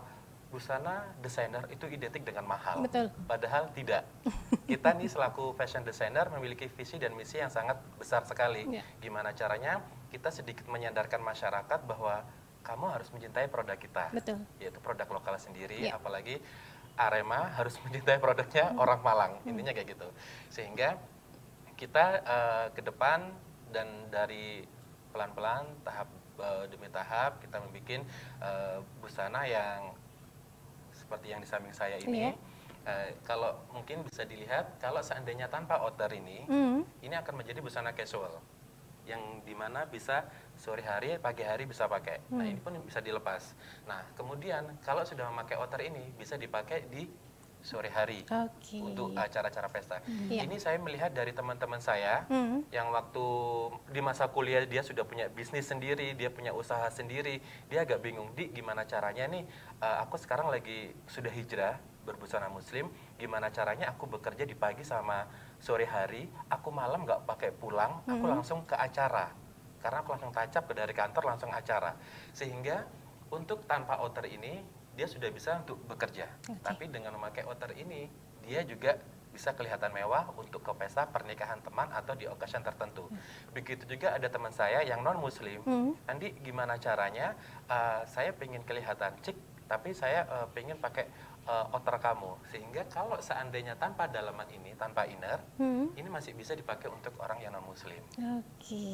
busana desainer itu identik dengan mahal. Betul. Padahal tidak. Kita nih selaku fashion designer memiliki visi dan misi yang sangat besar sekali. Ya. Gimana caranya kita sedikit menyadarkan masyarakat bahwa kamu harus mencintai produk kita. Betul. Yaitu produk lokal sendiri, Ya. apalagi Arema harus mencintai produknya orang Malang. Intinya kayak gitu. Sehingga kita ke depan dan dari pelan-pelan tahap demi tahap kita membuat busana yang seperti yang di samping saya ini. Iya. Kalau mungkin bisa dilihat, kalau seandainya tanpa outer ini akan menjadi busana casual yang dimana bisa sore hari, pagi hari bisa pakai. Nah ini pun bisa dilepas. Nah kemudian kalau sudah memakai outer ini bisa dipakai di sore hari untuk acara-acara pesta. Ini saya melihat dari teman-teman saya yang waktu di masa kuliah dia sudah punya bisnis sendiri, dia punya usaha sendiri, dia agak bingung, Di gimana caranya nih, aku sekarang lagi sudah hijrah berbusana muslim, gimana caranya aku bekerja di pagi sama sore hari, aku malam nggak pakai pulang, aku langsung ke acara. Karena aku langsung tacap dari kantor langsung acara. Sehingga untuk tanpa outer ini dia sudah bisa untuk bekerja. Tapi dengan memakai outer ini dia juga bisa kelihatan mewah untuk ke pesta pernikahan teman atau di occasion tertentu. Begitu juga ada teman saya yang non muslim, Andi gimana caranya saya pengen kelihatan cik, tapi saya pengen pakai outer kamu, sehingga kalau seandainya tanpa dalaman ini, tanpa inner, ini masih bisa dipakai untuk orang yang non muslim. Nah,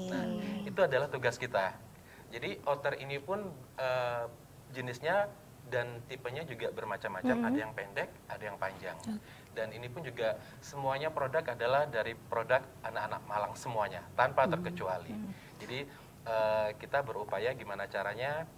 itu adalah tugas kita. Jadi outer ini pun jenisnya dan tipenya juga bermacam-macam, ada yang pendek, ada yang panjang. Dan ini pun juga semuanya produk adalah dari produk anak-anak Malang semuanya, tanpa terkecuali. Jadi kita berupaya gimana caranya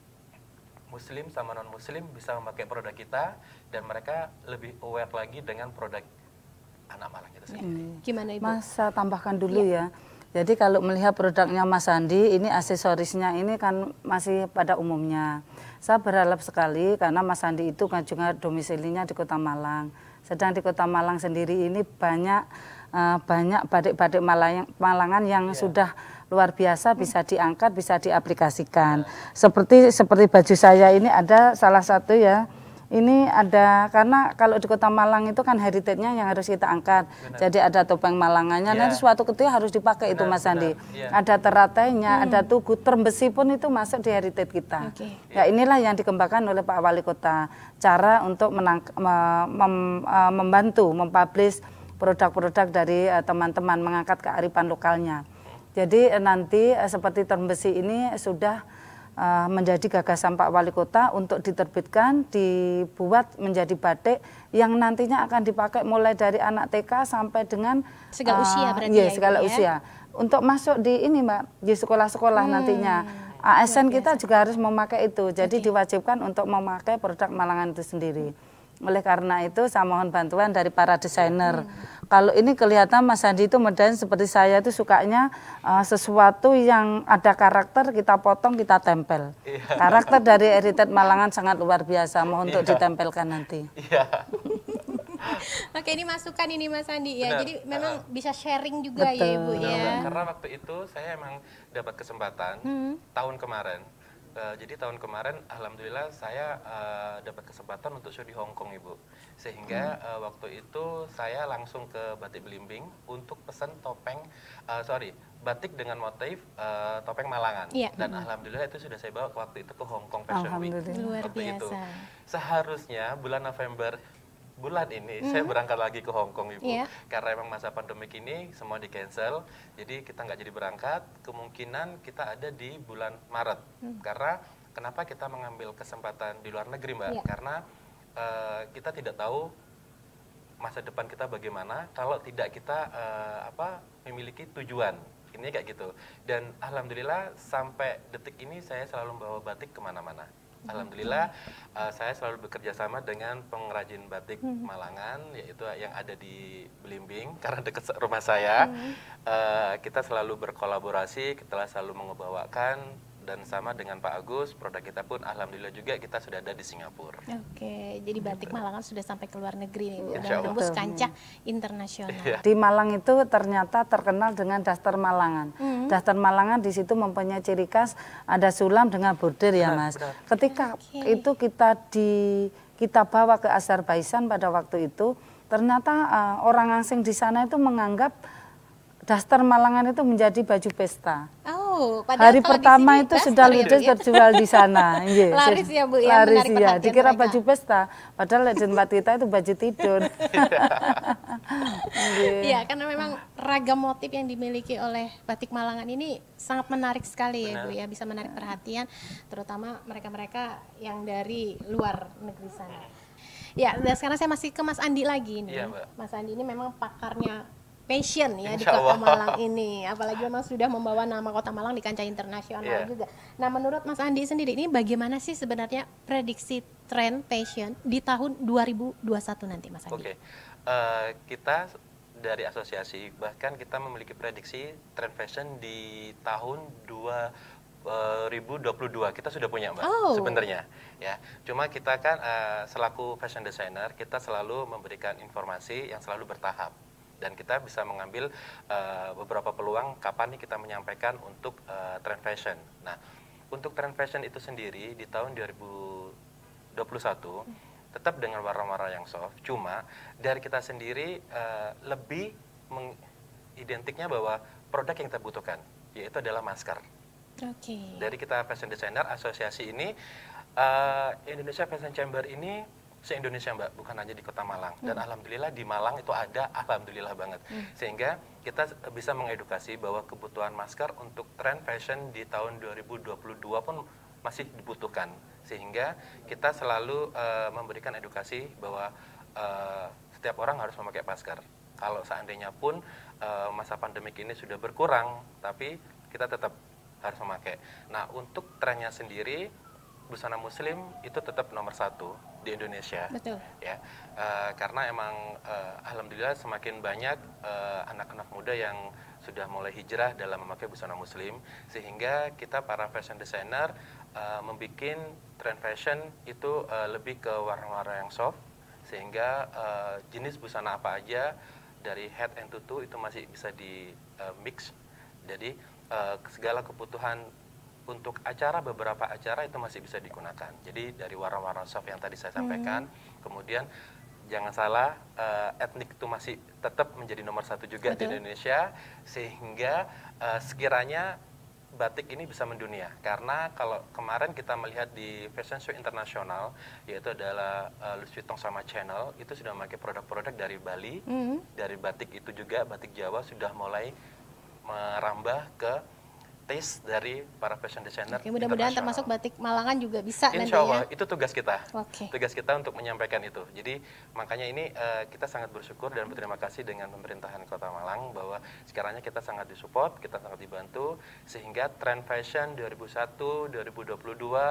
muslim sama non-muslim bisa memakai produk kita, dan mereka lebih aware lagi dengan produk anak Malang itu sendiri. Gimana Ibu? Mas, saya tambahkan dulu ya. Jadi kalau melihat produknya Mas Andi, ini aksesorisnya ini kan masih pada umumnya. Saya berharap sekali karena Mas Andi itu kan juga domisilinya di Kota Malang. Sedang di Kota Malang sendiri ini banyak batik-batik Malangan yang sudah luar biasa, bisa diangkat, bisa diaplikasikan. Seperti baju saya ini ada salah satu ya. Ini ada, karena kalau di Kota Malang itu kan heritage-nya yang harus kita angkat. Jadi ada topeng Malangannya, nanti suatu ketika harus dipakai itu Mas Andi. Ada teratainya, ada tugu, terembesi pun itu masuk di heritage kita. Ya inilah yang dikembangkan oleh Pak Wali Kota. Cara untuk membantu, mempublish produk-produk dari teman-teman, mengangkat kearifan lokalnya. Jadi nanti seperti terembesi ini sudah menjadi gagasan Pak Wali Kota untuk diterbitkan, dibuat menjadi batik yang nantinya akan dipakai mulai dari anak TK sampai dengan segala usia berarti ya, segala usia. Untuk masuk di ini Mbak, di sekolah-sekolah nantinya. ASN kita juga harus memakai itu. Jadi diwajibkan untuk memakai produk Malangan itu sendiri. Oleh karena itu saya mohon bantuan dari para desainer. Kalau ini kelihatan Mas Andi itu modern seperti saya itu sukanya sesuatu yang ada karakter, kita potong, kita tempel. Karakter dari heritage Malangan sangat luar biasa, mohon untuk ditempelkan nanti. Oke, ini masukan ini Mas Andi ya. Jadi memang bisa sharing juga ya Ibu ya. Karena waktu itu saya emang dapat kesempatan tahun kemarin. Jadi tahun kemarin alhamdulillah saya dapat kesempatan untuk show di Hong Kong Ibu. Sehingga waktu itu saya langsung ke Batik Belimbing untuk pesan batik dengan motif topeng Malangan. Dan alhamdulillah itu sudah saya bawa waktu itu ke Hong Kong Fashion Week. Luar waktu biasa. Itu. Seharusnya bulan November bulan ini saya berangkat lagi ke Hong Kong Ibu, karena emang masa pandemik ini semua di cancel, jadi kita nggak jadi berangkat. Kemungkinan kita ada di bulan Maret. Karena kenapa kita mengambil kesempatan di luar negeri Mbak? Karena kita tidak tahu masa depan kita bagaimana kalau tidak kita memiliki tujuan. Ini kayak gitu. Dan alhamdulillah sampai detik ini saya selalu membawa batik kemana-mana. Alhamdulillah saya selalu bekerja sama dengan pengrajin batik Malangan, yaitu yang ada di Belimbing karena dekat rumah saya. Kita selalu berkolaborasi, kita selalu mengebawakan dan sama dengan Pak Agus, produk kita pun alhamdulillah juga kita sudah ada di Singapura. Oke, jadi batik Malang sudah sampai ke luar negeri nih Bu, Insya dan Allah. menembus kancah internasional. Di Malang itu ternyata terkenal dengan daster Malangan. Daster Malangan di situ mempunyai ciri khas ada sulam dengan bordir ya Mas. Benar. Ketika itu kita bawa ke Azerbaijan pada waktu itu, ternyata orang asing di sana itu menganggap daster Malangan itu menjadi baju pesta. Oh, padahal Hari kalau pertama di sini itu daster sudah ya, Bu, ludes ya? terjual di sana. Iya. Laris ya Bu, ya, Laris menarik ya. perhatian Dikira mereka. baju pesta, padahal di tempat kita itu baju tidur. Iya, karena memang ragam motif yang dimiliki oleh batik Malangan ini sangat menarik sekali ya Bu ya, bisa menarik perhatian terutama mereka-mereka yang dari luar negeri sana. Ya, dan sekarang saya masih ke Mas Andi lagi nih. Iya, Mbak. Mas Andi ini memang pakarnya passion ya di Insya Kota Allah. Malang ini, apalagi memang sudah membawa nama Kota Malang di kancah internasional Iya. juga. Nah, menurut Mas Andi sendiri ini bagaimana sih sebenarnya prediksi tren fashion di tahun 2021 nanti Mas Andi? Oke, kita dari asosiasi bahkan kita memiliki prediksi tren fashion di tahun 2022 kita sudah punya Mbak sebenarnya ya. Cuma kita kan selaku fashion designer kita selalu memberikan informasi yang selalu bertahap dan kita bisa mengambil beberapa peluang kapan nih kita menyampaikan untuk tren fashion. Nah, untuk tren fashion itu sendiri di tahun 2021 tetap dengan warna-warna yang soft, cuma dari kita sendiri lebih identiknya bahwa produk yang kita butuhkan yaitu adalah masker. Oke. Dari kita fashion designer asosiasi ini Indonesia Fashion Chamber ini se-Indonesia Mbak, bukan hanya di Kota Malang. Dan alhamdulillah di Malang itu ada, alhamdulillah banget. Sehingga kita bisa mengedukasi bahwa kebutuhan masker untuk tren fashion di tahun 2022 pun masih dibutuhkan. Sehingga kita selalu memberikan edukasi bahwa setiap orang harus memakai masker. Kalau seandainya pun masa pandemik ini sudah berkurang, tapi kita tetap harus memakai. Nah, untuk trennya sendiri, busana muslim itu tetap nomor 1 di Indonesia. Betul. Ya, karena emang alhamdulillah semakin banyak anak-anak muda yang sudah mulai hijrah dalam memakai busana muslim, sehingga kita para fashion designer membuat trend fashion itu lebih ke warna-warna yang soft, sehingga jenis busana apa aja dari head and to itu masih bisa di mix. Jadi segala kebutuhan untuk beberapa acara itu masih bisa digunakan. Jadi dari warna-warna soft yang tadi saya sampaikan, kemudian jangan salah etnik itu masih tetap menjadi nomor 1 juga di Indonesia, sehingga sekiranya batik ini bisa mendunia. Karena kalau kemarin kita melihat di fashion show internasional, yaitu adalah Louis Vuitton sama Chanel, itu sudah memakai produk-produk dari Bali, dari batik itu juga, batik Jawa sudah mulai merambah ke taste dari para fashion designer. Oke, mudah-mudahan termasuk batik Malangan juga bisa Insya Allah, nantinya. itu tugas kita. Oke. Tugas kita untuk menyampaikan itu. Jadi makanya ini kita sangat bersyukur dan berterima kasih dengan pemerintahan Kota Malang bahwa sekarangnya kita sangat disupport, kita sangat dibantu, sehingga tren fashion 2001, 2022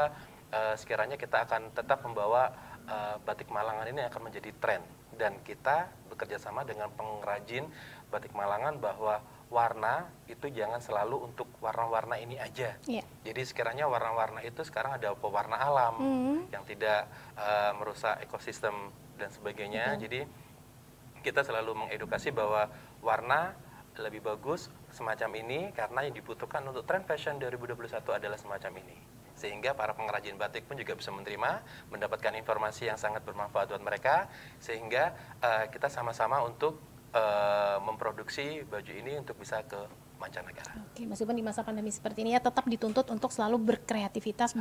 sekiranya kita akan tetap membawa batik Malangan ini akan menjadi tren. Dan kita bekerja sama dengan pengrajin batik Malangan bahwa warna itu jangan selalu untuk warna-warna ini aja. Iya. Jadi sekiranya warna-warna itu sekarang ada pewarna alam yang tidak merusak ekosistem dan sebagainya. Jadi kita selalu mengedukasi bahwa warna lebih bagus semacam ini karena yang dibutuhkan untuk tren fashion 2021 adalah semacam ini. Sehingga para pengrajin batik pun juga bisa menerima, mendapatkan informasi yang sangat bermanfaat buat mereka, sehingga kita sama-sama untuk memproduksi baju ini untuk bisa ke mancanegara. Oke, meskipun di masa pandemi seperti ini ya tetap dituntut untuk selalu berkreativitas.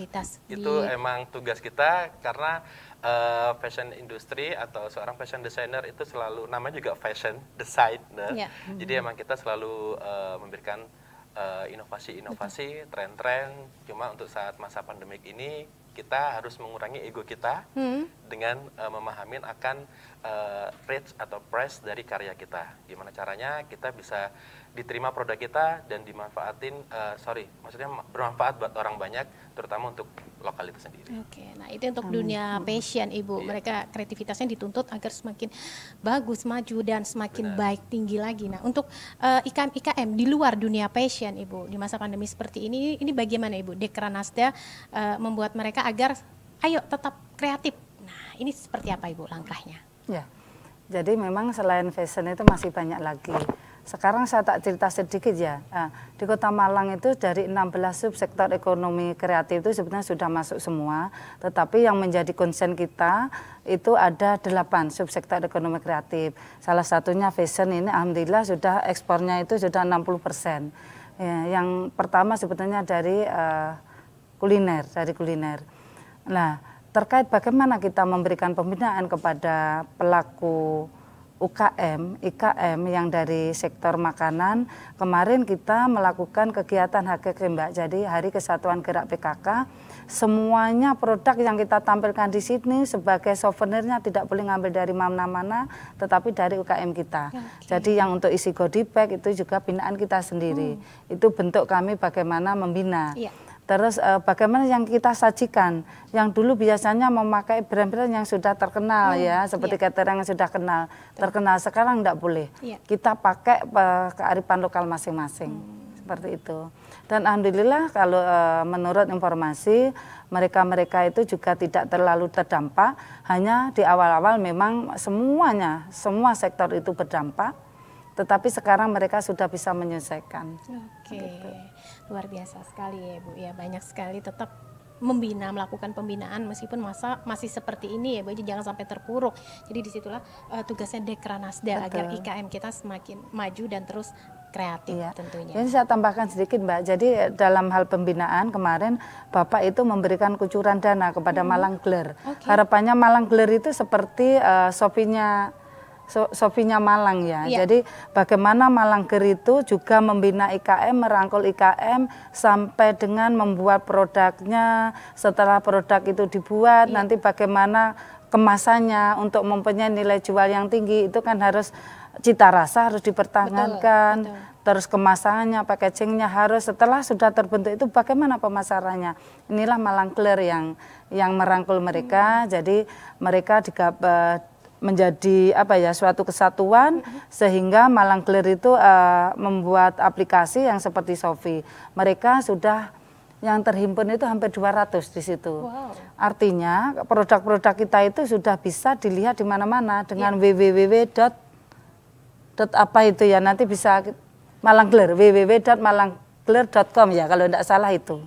Itu emang tugas kita karena fashion industry atau seorang fashion designer itu selalu namanya juga fashion designer. Ya. Jadi emang kita selalu memberikan inovasi-inovasi, tren-tren. Cuma untuk saat masa pandemik ini kita harus mengurangi ego kita dengan memahami akan reach atau price dari karya kita. Gimana caranya kita bisa diterima produk kita dan dimanfaatin, maksudnya bermanfaat buat orang banyak, terutama untuk lokal itu sendiri. Oke, nah itu untuk dunia passion Ibu, mereka kreativitasnya dituntut agar semakin bagus, maju dan semakin baik, tinggi lagi. Nah untuk IKM di luar dunia passion Ibu, di masa pandemi seperti ini bagaimana Ibu Dekranasda membuat mereka agar ayo tetap kreatif. Nah ini seperti apa Ibu langkahnya? Ya, jadi memang selain fashion itu masih banyak lagi. Sekarang saya tak cerita sedikit ya, di Kota Malang itu dari 16 subsektor ekonomi kreatif itu sebenarnya sudah masuk semua, tetapi yang menjadi concern kita itu ada 8 subsektor ekonomi kreatif. Salah satunya fashion ini alhamdulillah sudah ekspornya itu sudah 60%. Ya, yang pertama sebetulnya dari kuliner. Nah, terkait bagaimana kita memberikan pembinaan kepada pelaku UKM, IKM yang dari sektor makanan, kemarin kita melakukan kegiatan HKK Mbak, jadi Hari Kesatuan Gerak PKK, semuanya produk yang kita tampilkan di sini sebagai souvenirnya tidak boleh ngambil dari mana-mana, tetapi dari UKM kita. Jadi yang untuk isi goodie bag itu juga binaan kita sendiri, itu bentuk kami bagaimana membina. Terus bagaimana yang kita sajikan, yang dulu biasanya memakai brand-brand yang sudah terkenal ya, seperti catering yang sudah terkenal, sekarang tidak boleh. Kita pakai kearifan lokal masing-masing, seperti itu. Dan alhamdulillah kalau menurut informasi, mereka itu juga tidak terlalu terdampak, hanya di awal-awal memang semua sektor itu berdampak, tetapi sekarang mereka sudah bisa menyelesaikan. Oke. Gitu. Luar biasa sekali ya Bu, ya banyak sekali tetap melakukan pembinaan meskipun masa masih seperti ini ya Bu, jadi jangan sampai terpuruk. Jadi disitulah tugasnya Dekranasda agar IKM kita semakin maju dan terus kreatif tentunya. Ini saya tambahkan sedikit Mbak, jadi dalam hal pembinaan kemarin Bapak itu memberikan kucuran dana kepada Malang Gler. Harapannya Malang Gler itu seperti Sofinya Malang ya. Jadi bagaimana Malang Ger itu juga membina IKM, merangkul IKM sampai dengan membuat produknya. Setelah produk itu dibuat, nanti bagaimana kemasannya untuk mempunyai nilai jual yang tinggi, itu kan harus cita rasa harus dipertahankan. Terus kemasannya, packagingnya harus setelah sudah terbentuk itu bagaimana pemasarannya. Inilah Malang Ger yang merangkul mereka. Jadi mereka menjadi suatu kesatuan sehingga Malang Ger itu membuat aplikasi yang seperti Sofi. Mereka sudah yang terhimpun itu hampir 200 di situ. Artinya produk-produk kita itu sudah bisa dilihat di mana-mana dengan apa itu ya, nanti bisa Malang Ger, www.malanggler.com ya kalau tidak salah itu.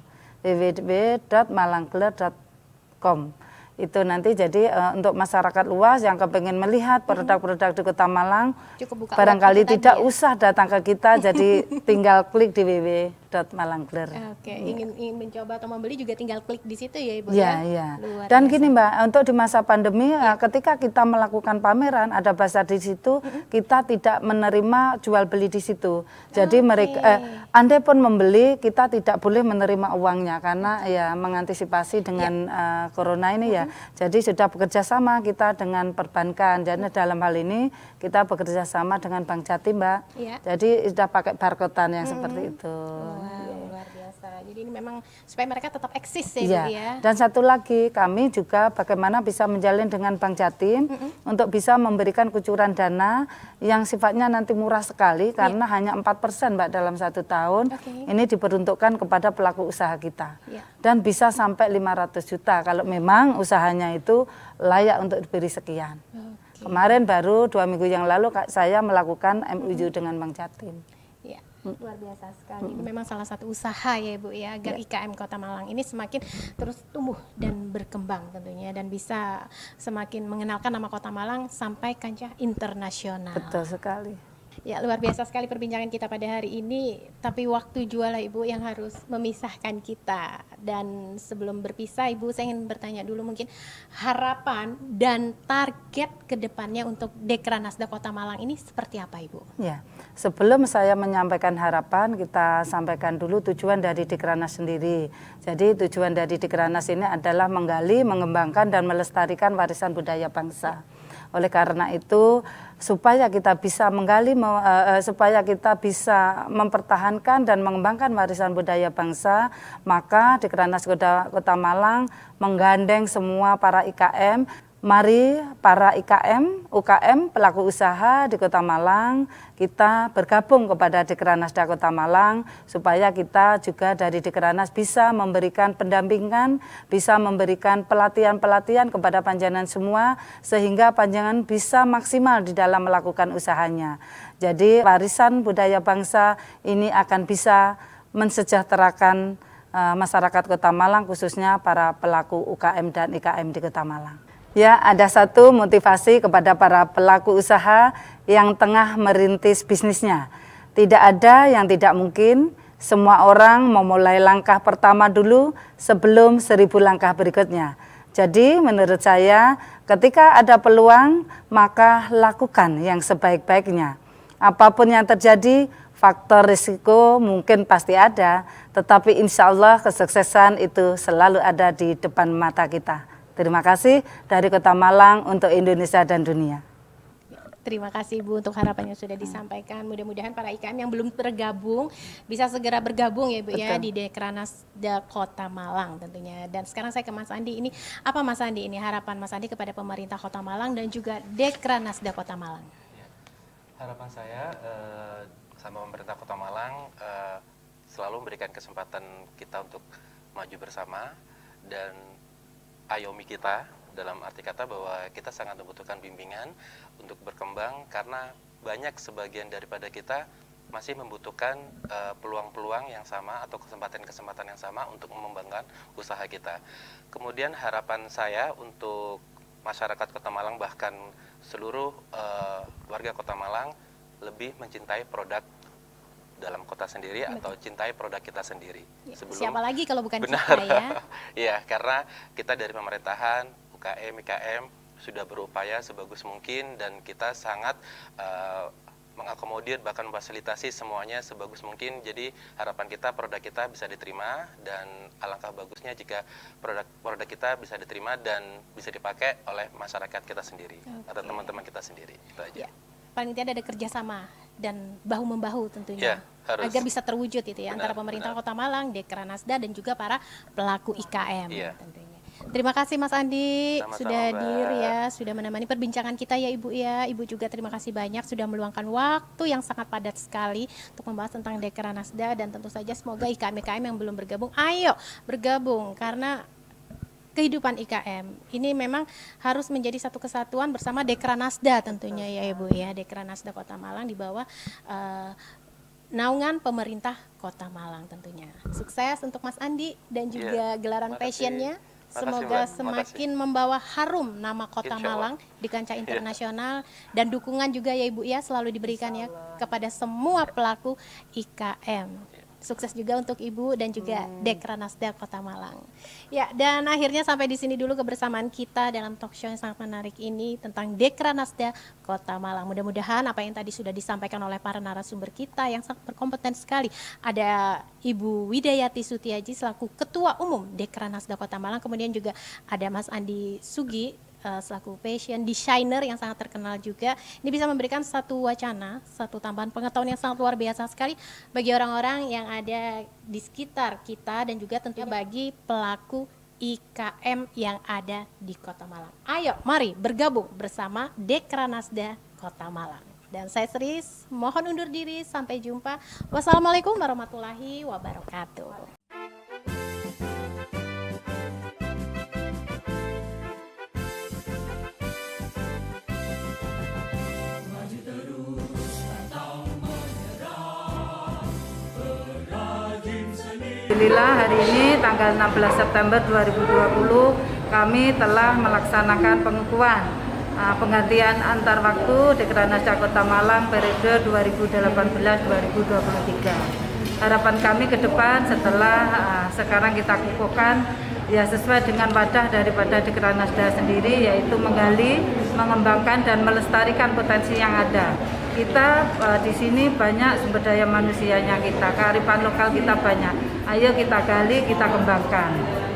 www.malanggler.com. Itu nanti jadi untuk masyarakat luas yang kepengen melihat produk-produk di Kota Malang, barangkali tidak usah datang ke kita, jadi tinggal klik di www.malanggler. Oke, ingin mencoba atau membeli juga tinggal klik di situ ya Ibu ya. Dan gini Mbak, untuk di masa pandemi ketika kita melakukan pameran ada bazar di situ, kita tidak menerima jual beli di situ. Jadi mereka andai pun membeli, kita tidak boleh menerima uangnya karena ya mengantisipasi dengan corona ini ya. Jadi sudah bekerja sama kita dengan perbankan. Jadi dalam hal ini kita bekerja sama dengan Bank Jatim Mbak. Jadi sudah pakai barcode-an yang seperti itu. Luar biasa. Jadi ini memang supaya mereka tetap eksis ya Bu ya. Dan satu lagi kami juga bagaimana bisa menjalin dengan Bank Jatim untuk bisa memberikan kucuran dana yang sifatnya nanti murah sekali karena hanya 4% Mbak dalam 1 tahun. Ini diperuntukkan kepada pelaku usaha kita. Dan bisa sampai 500 juta kalau memang usahanya itu layak untuk diberi sekian. Kemarin baru 2 minggu yang lalu saya melakukan MOU dengan Bank Jatim. Luar biasa sekali. Ini memang salah satu usaha ya Bu ya agar IKM Kota Malang ini semakin terus tumbuh dan berkembang tentunya dan bisa semakin mengenalkan nama Kota Malang sampai kancah internasional. Betul sekali. Ya luar biasa sekali perbincangan kita pada hari ini, tapi waktu jualah Ibu yang harus memisahkan kita. Dan sebelum berpisah Ibu, saya ingin bertanya dulu mungkin harapan dan target kedepannya untuk Dekranasda Kota Malang ini seperti apa Ibu? Ya, sebelum saya menyampaikan harapan, kita sampaikan dulu tujuan dari Dekranas sendiri. Jadi tujuan dari Dekranas ini adalah menggali, mengembangkan dan melestarikan warisan budaya bangsa. Oleh karena itu, supaya kita bisa menggali, supaya kita bisa mempertahankan dan mengembangkan warisan budaya bangsa, maka Dekranasda Kota Malang menggandeng semua para IKM. Mari para IKM, UKM, pelaku usaha di Kota Malang, kita bergabung kepada Dekranasda Kota Malang, supaya kita juga dari Dekranas bisa memberikan pendampingan, bisa memberikan pelatihan-pelatihan kepada panjenengan semua, sehingga panjenengan bisa maksimal di dalam melakukan usahanya. Jadi warisan budaya bangsa ini akan bisa mensejahterakan masyarakat Kota Malang, khususnya para pelaku UKM dan IKM di Kota Malang. Ya, ada satu motivasi kepada para pelaku usaha yang tengah merintis bisnisnya. Tidak ada yang tidak mungkin, semua orang memulai langkah pertama dulu sebelum 1000 langkah berikutnya. Jadi menurut saya, ketika ada peluang, maka lakukan yang sebaik-baiknya. Apapun yang terjadi, faktor risiko mungkin pasti ada, tetapi insya Allah kesuksesan itu selalu ada di depan mata kita. Terima kasih dari Kota Malang untuk Indonesia dan dunia. Terima kasih Ibu untuk harapan yang sudah disampaikan. Mudah-mudahan para IKM yang belum bergabung bisa segera bergabung ya Ibu. Betul. Ya di Dekranasda Kota Malang tentunya. Dan sekarang saya ke Mas Andi. Ini apa Mas Andi, ini harapan Mas Andi kepada pemerintah Kota Malang dan juga Dekranasda Kota Malang? Ya. Harapan saya sama pemerintah Kota Malang selalu memberikan kesempatan kita untuk maju bersama dan ayomi kita, dalam arti kata bahwa kita sangat membutuhkan bimbingan untuk berkembang, karena banyak sebagian daripada kita masih membutuhkan peluang-peluang yang sama atau kesempatan-kesempatan yang sama untuk mengembangkan usaha kita. Kemudian harapan saya untuk masyarakat Kota Malang, bahkan seluruh warga Kota Malang, lebih mencintai produk dalam kota sendiri. Betul. Atau cintai produk kita sendiri. Ya, siapa lagi kalau bukan benar, kita ya? Iya, karena kita dari pemerintahan, UKM, IKM sudah berupaya sebagus mungkin dan kita sangat mengakomodir, bahkan memfasilitasi semuanya sebagus mungkin. Jadi harapan kita produk kita bisa diterima, dan alangkah bagusnya jika produk kita bisa diterima dan bisa dipakai oleh masyarakat kita sendiri. Okay. Atau teman-teman kita sendiri. Itu aja. Ya. Paling tidak ada kerjasama dan bahu-membahu tentunya, ya, harus. Agar bisa terwujud itu ya, Benar, antara pemerintah benar. Kota Malang, Dekranasda dan juga para pelaku IKM ya. tentunya. Terima kasih Mas Andi. Sama-sama, sudah hadir Mbak. ya, sudah menemani perbincangan kita ya Ibu ya. Ibu juga terima kasih banyak sudah meluangkan waktu yang sangat padat sekali untuk membahas tentang Dekranasda, dan tentu saja semoga IKM-IKM yang belum bergabung, ayo bergabung, karena kehidupan IKM ini memang harus menjadi satu kesatuan bersama Dekranasda tentunya ya Ibu ya. Dekranasda Kota Malang di bawah naungan pemerintah Kota Malang tentunya. Sukses untuk Mas Andi dan juga gelaran passionnya. Semoga semakin membawa harum nama Kota Malang di kancah internasional, dan dukungan juga ya Ibu ya selalu diberikan ya kepada semua pelaku IKM. Sukses juga untuk Ibu dan juga Dekranasda Kota Malang. Ya, dan akhirnya sampai di sini dulu kebersamaan kita dalam talk show yang sangat menarik ini tentang Dekranasda Kota Malang. Mudah-mudahan apa yang tadi sudah disampaikan oleh para narasumber kita yang sangat berkompeten sekali. Ada Ibu Widayati Sutiaji selaku Ketua Umum Dekranasda Kota Malang, kemudian juga ada Mas Andi Sugi selaku fashion designer yang sangat terkenal juga. Ini bisa memberikan satu wacana, satu tambahan pengetahuan yang sangat luar biasa sekali bagi orang-orang yang ada di sekitar kita, dan juga tentunya bagi pelaku IKM yang ada di Kota Malang. Ayo, mari bergabung bersama Dekranasda Kota Malang. Dan saya Seris, mohon undur diri, sampai jumpa. Wassalamualaikum warahmatullahi wabarakatuh. Alhamdulillah hari ini tanggal 16 September 2020 kami telah melaksanakan pengukuhan penggantian antar waktu Dekranasda Kota Malang periode 2018-2023. Harapan kami ke depan setelah sekarang kita kukuhkan ya sesuai dengan wadah daripada Dekranasda sendiri, yaitu menggali, mengembangkan dan melestarikan potensi yang ada. Kita di sini banyak sumber daya manusianya kita, kearifan lokal kita banyak. Ayo kita gali, kita kembangkan.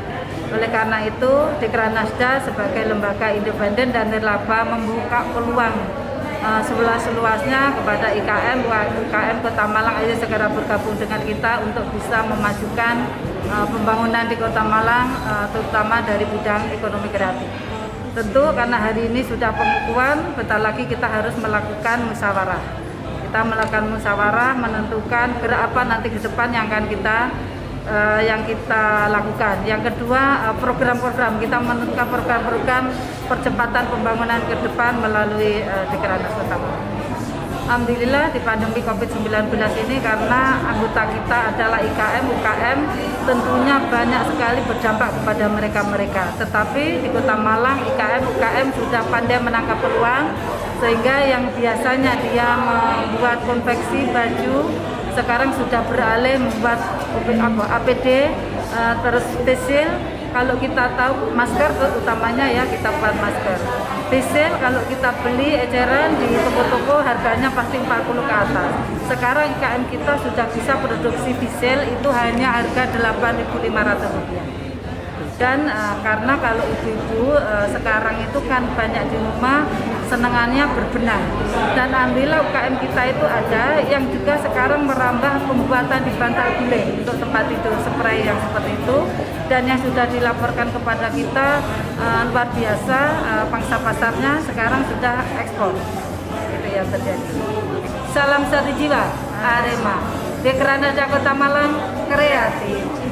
Oleh karena itu, Dekranasda sebagai lembaga independen dan nirlaba membuka peluang seluas-luasnya kepada UKM Kota Malang ayo segera bergabung dengan kita untuk bisa memajukan pembangunan di Kota Malang, terutama dari bidang ekonomi kreatif. Tentu karena hari ini sudah pengukuhan, bentar lagi kita harus melakukan musyawarah. Kita melakukan musyawarah, menentukan gerak apa nanti ke depan yang akan kita lakukan. Yang kedua, program-program, kita menentukan program-program percepatan pembangunan ke depan melalui Dekranasda Kota Malang. Alhamdulillah di pandemi COVID-19 ini karena anggota kita adalah UKM, tentunya banyak sekali berdampak kepada mereka-mereka. Tetapi di Kota Malang UKM sudah pandai menangkap peluang, sehingga yang biasanya dia membuat konveksi baju sekarang sudah beralih membuat APD, terus facial. Kalau kita tahu masker utamanya ya kita buat masker. Facial kalau kita beli eceran di toko-toko harganya pasti 40 ke atas. Sekarang UKM kita sudah bisa produksi facial itu hanya harga Rp8.500. Dan karena kalau ibu-ibu sekarang itu kan banyak di rumah senengannya berbenah, dan alhamdulillah UKM kita itu ada yang juga sekarang merambah pembuatan di bantal guling untuk tempat tidur spray yang seperti itu, dan yang sudah dilaporkan kepada kita luar biasa, pangsa pasarnya sekarang sudah ekspor. Itu yang terjadi. Salam satu jiwa Arema, Dekranasda Kota Malang kreatif.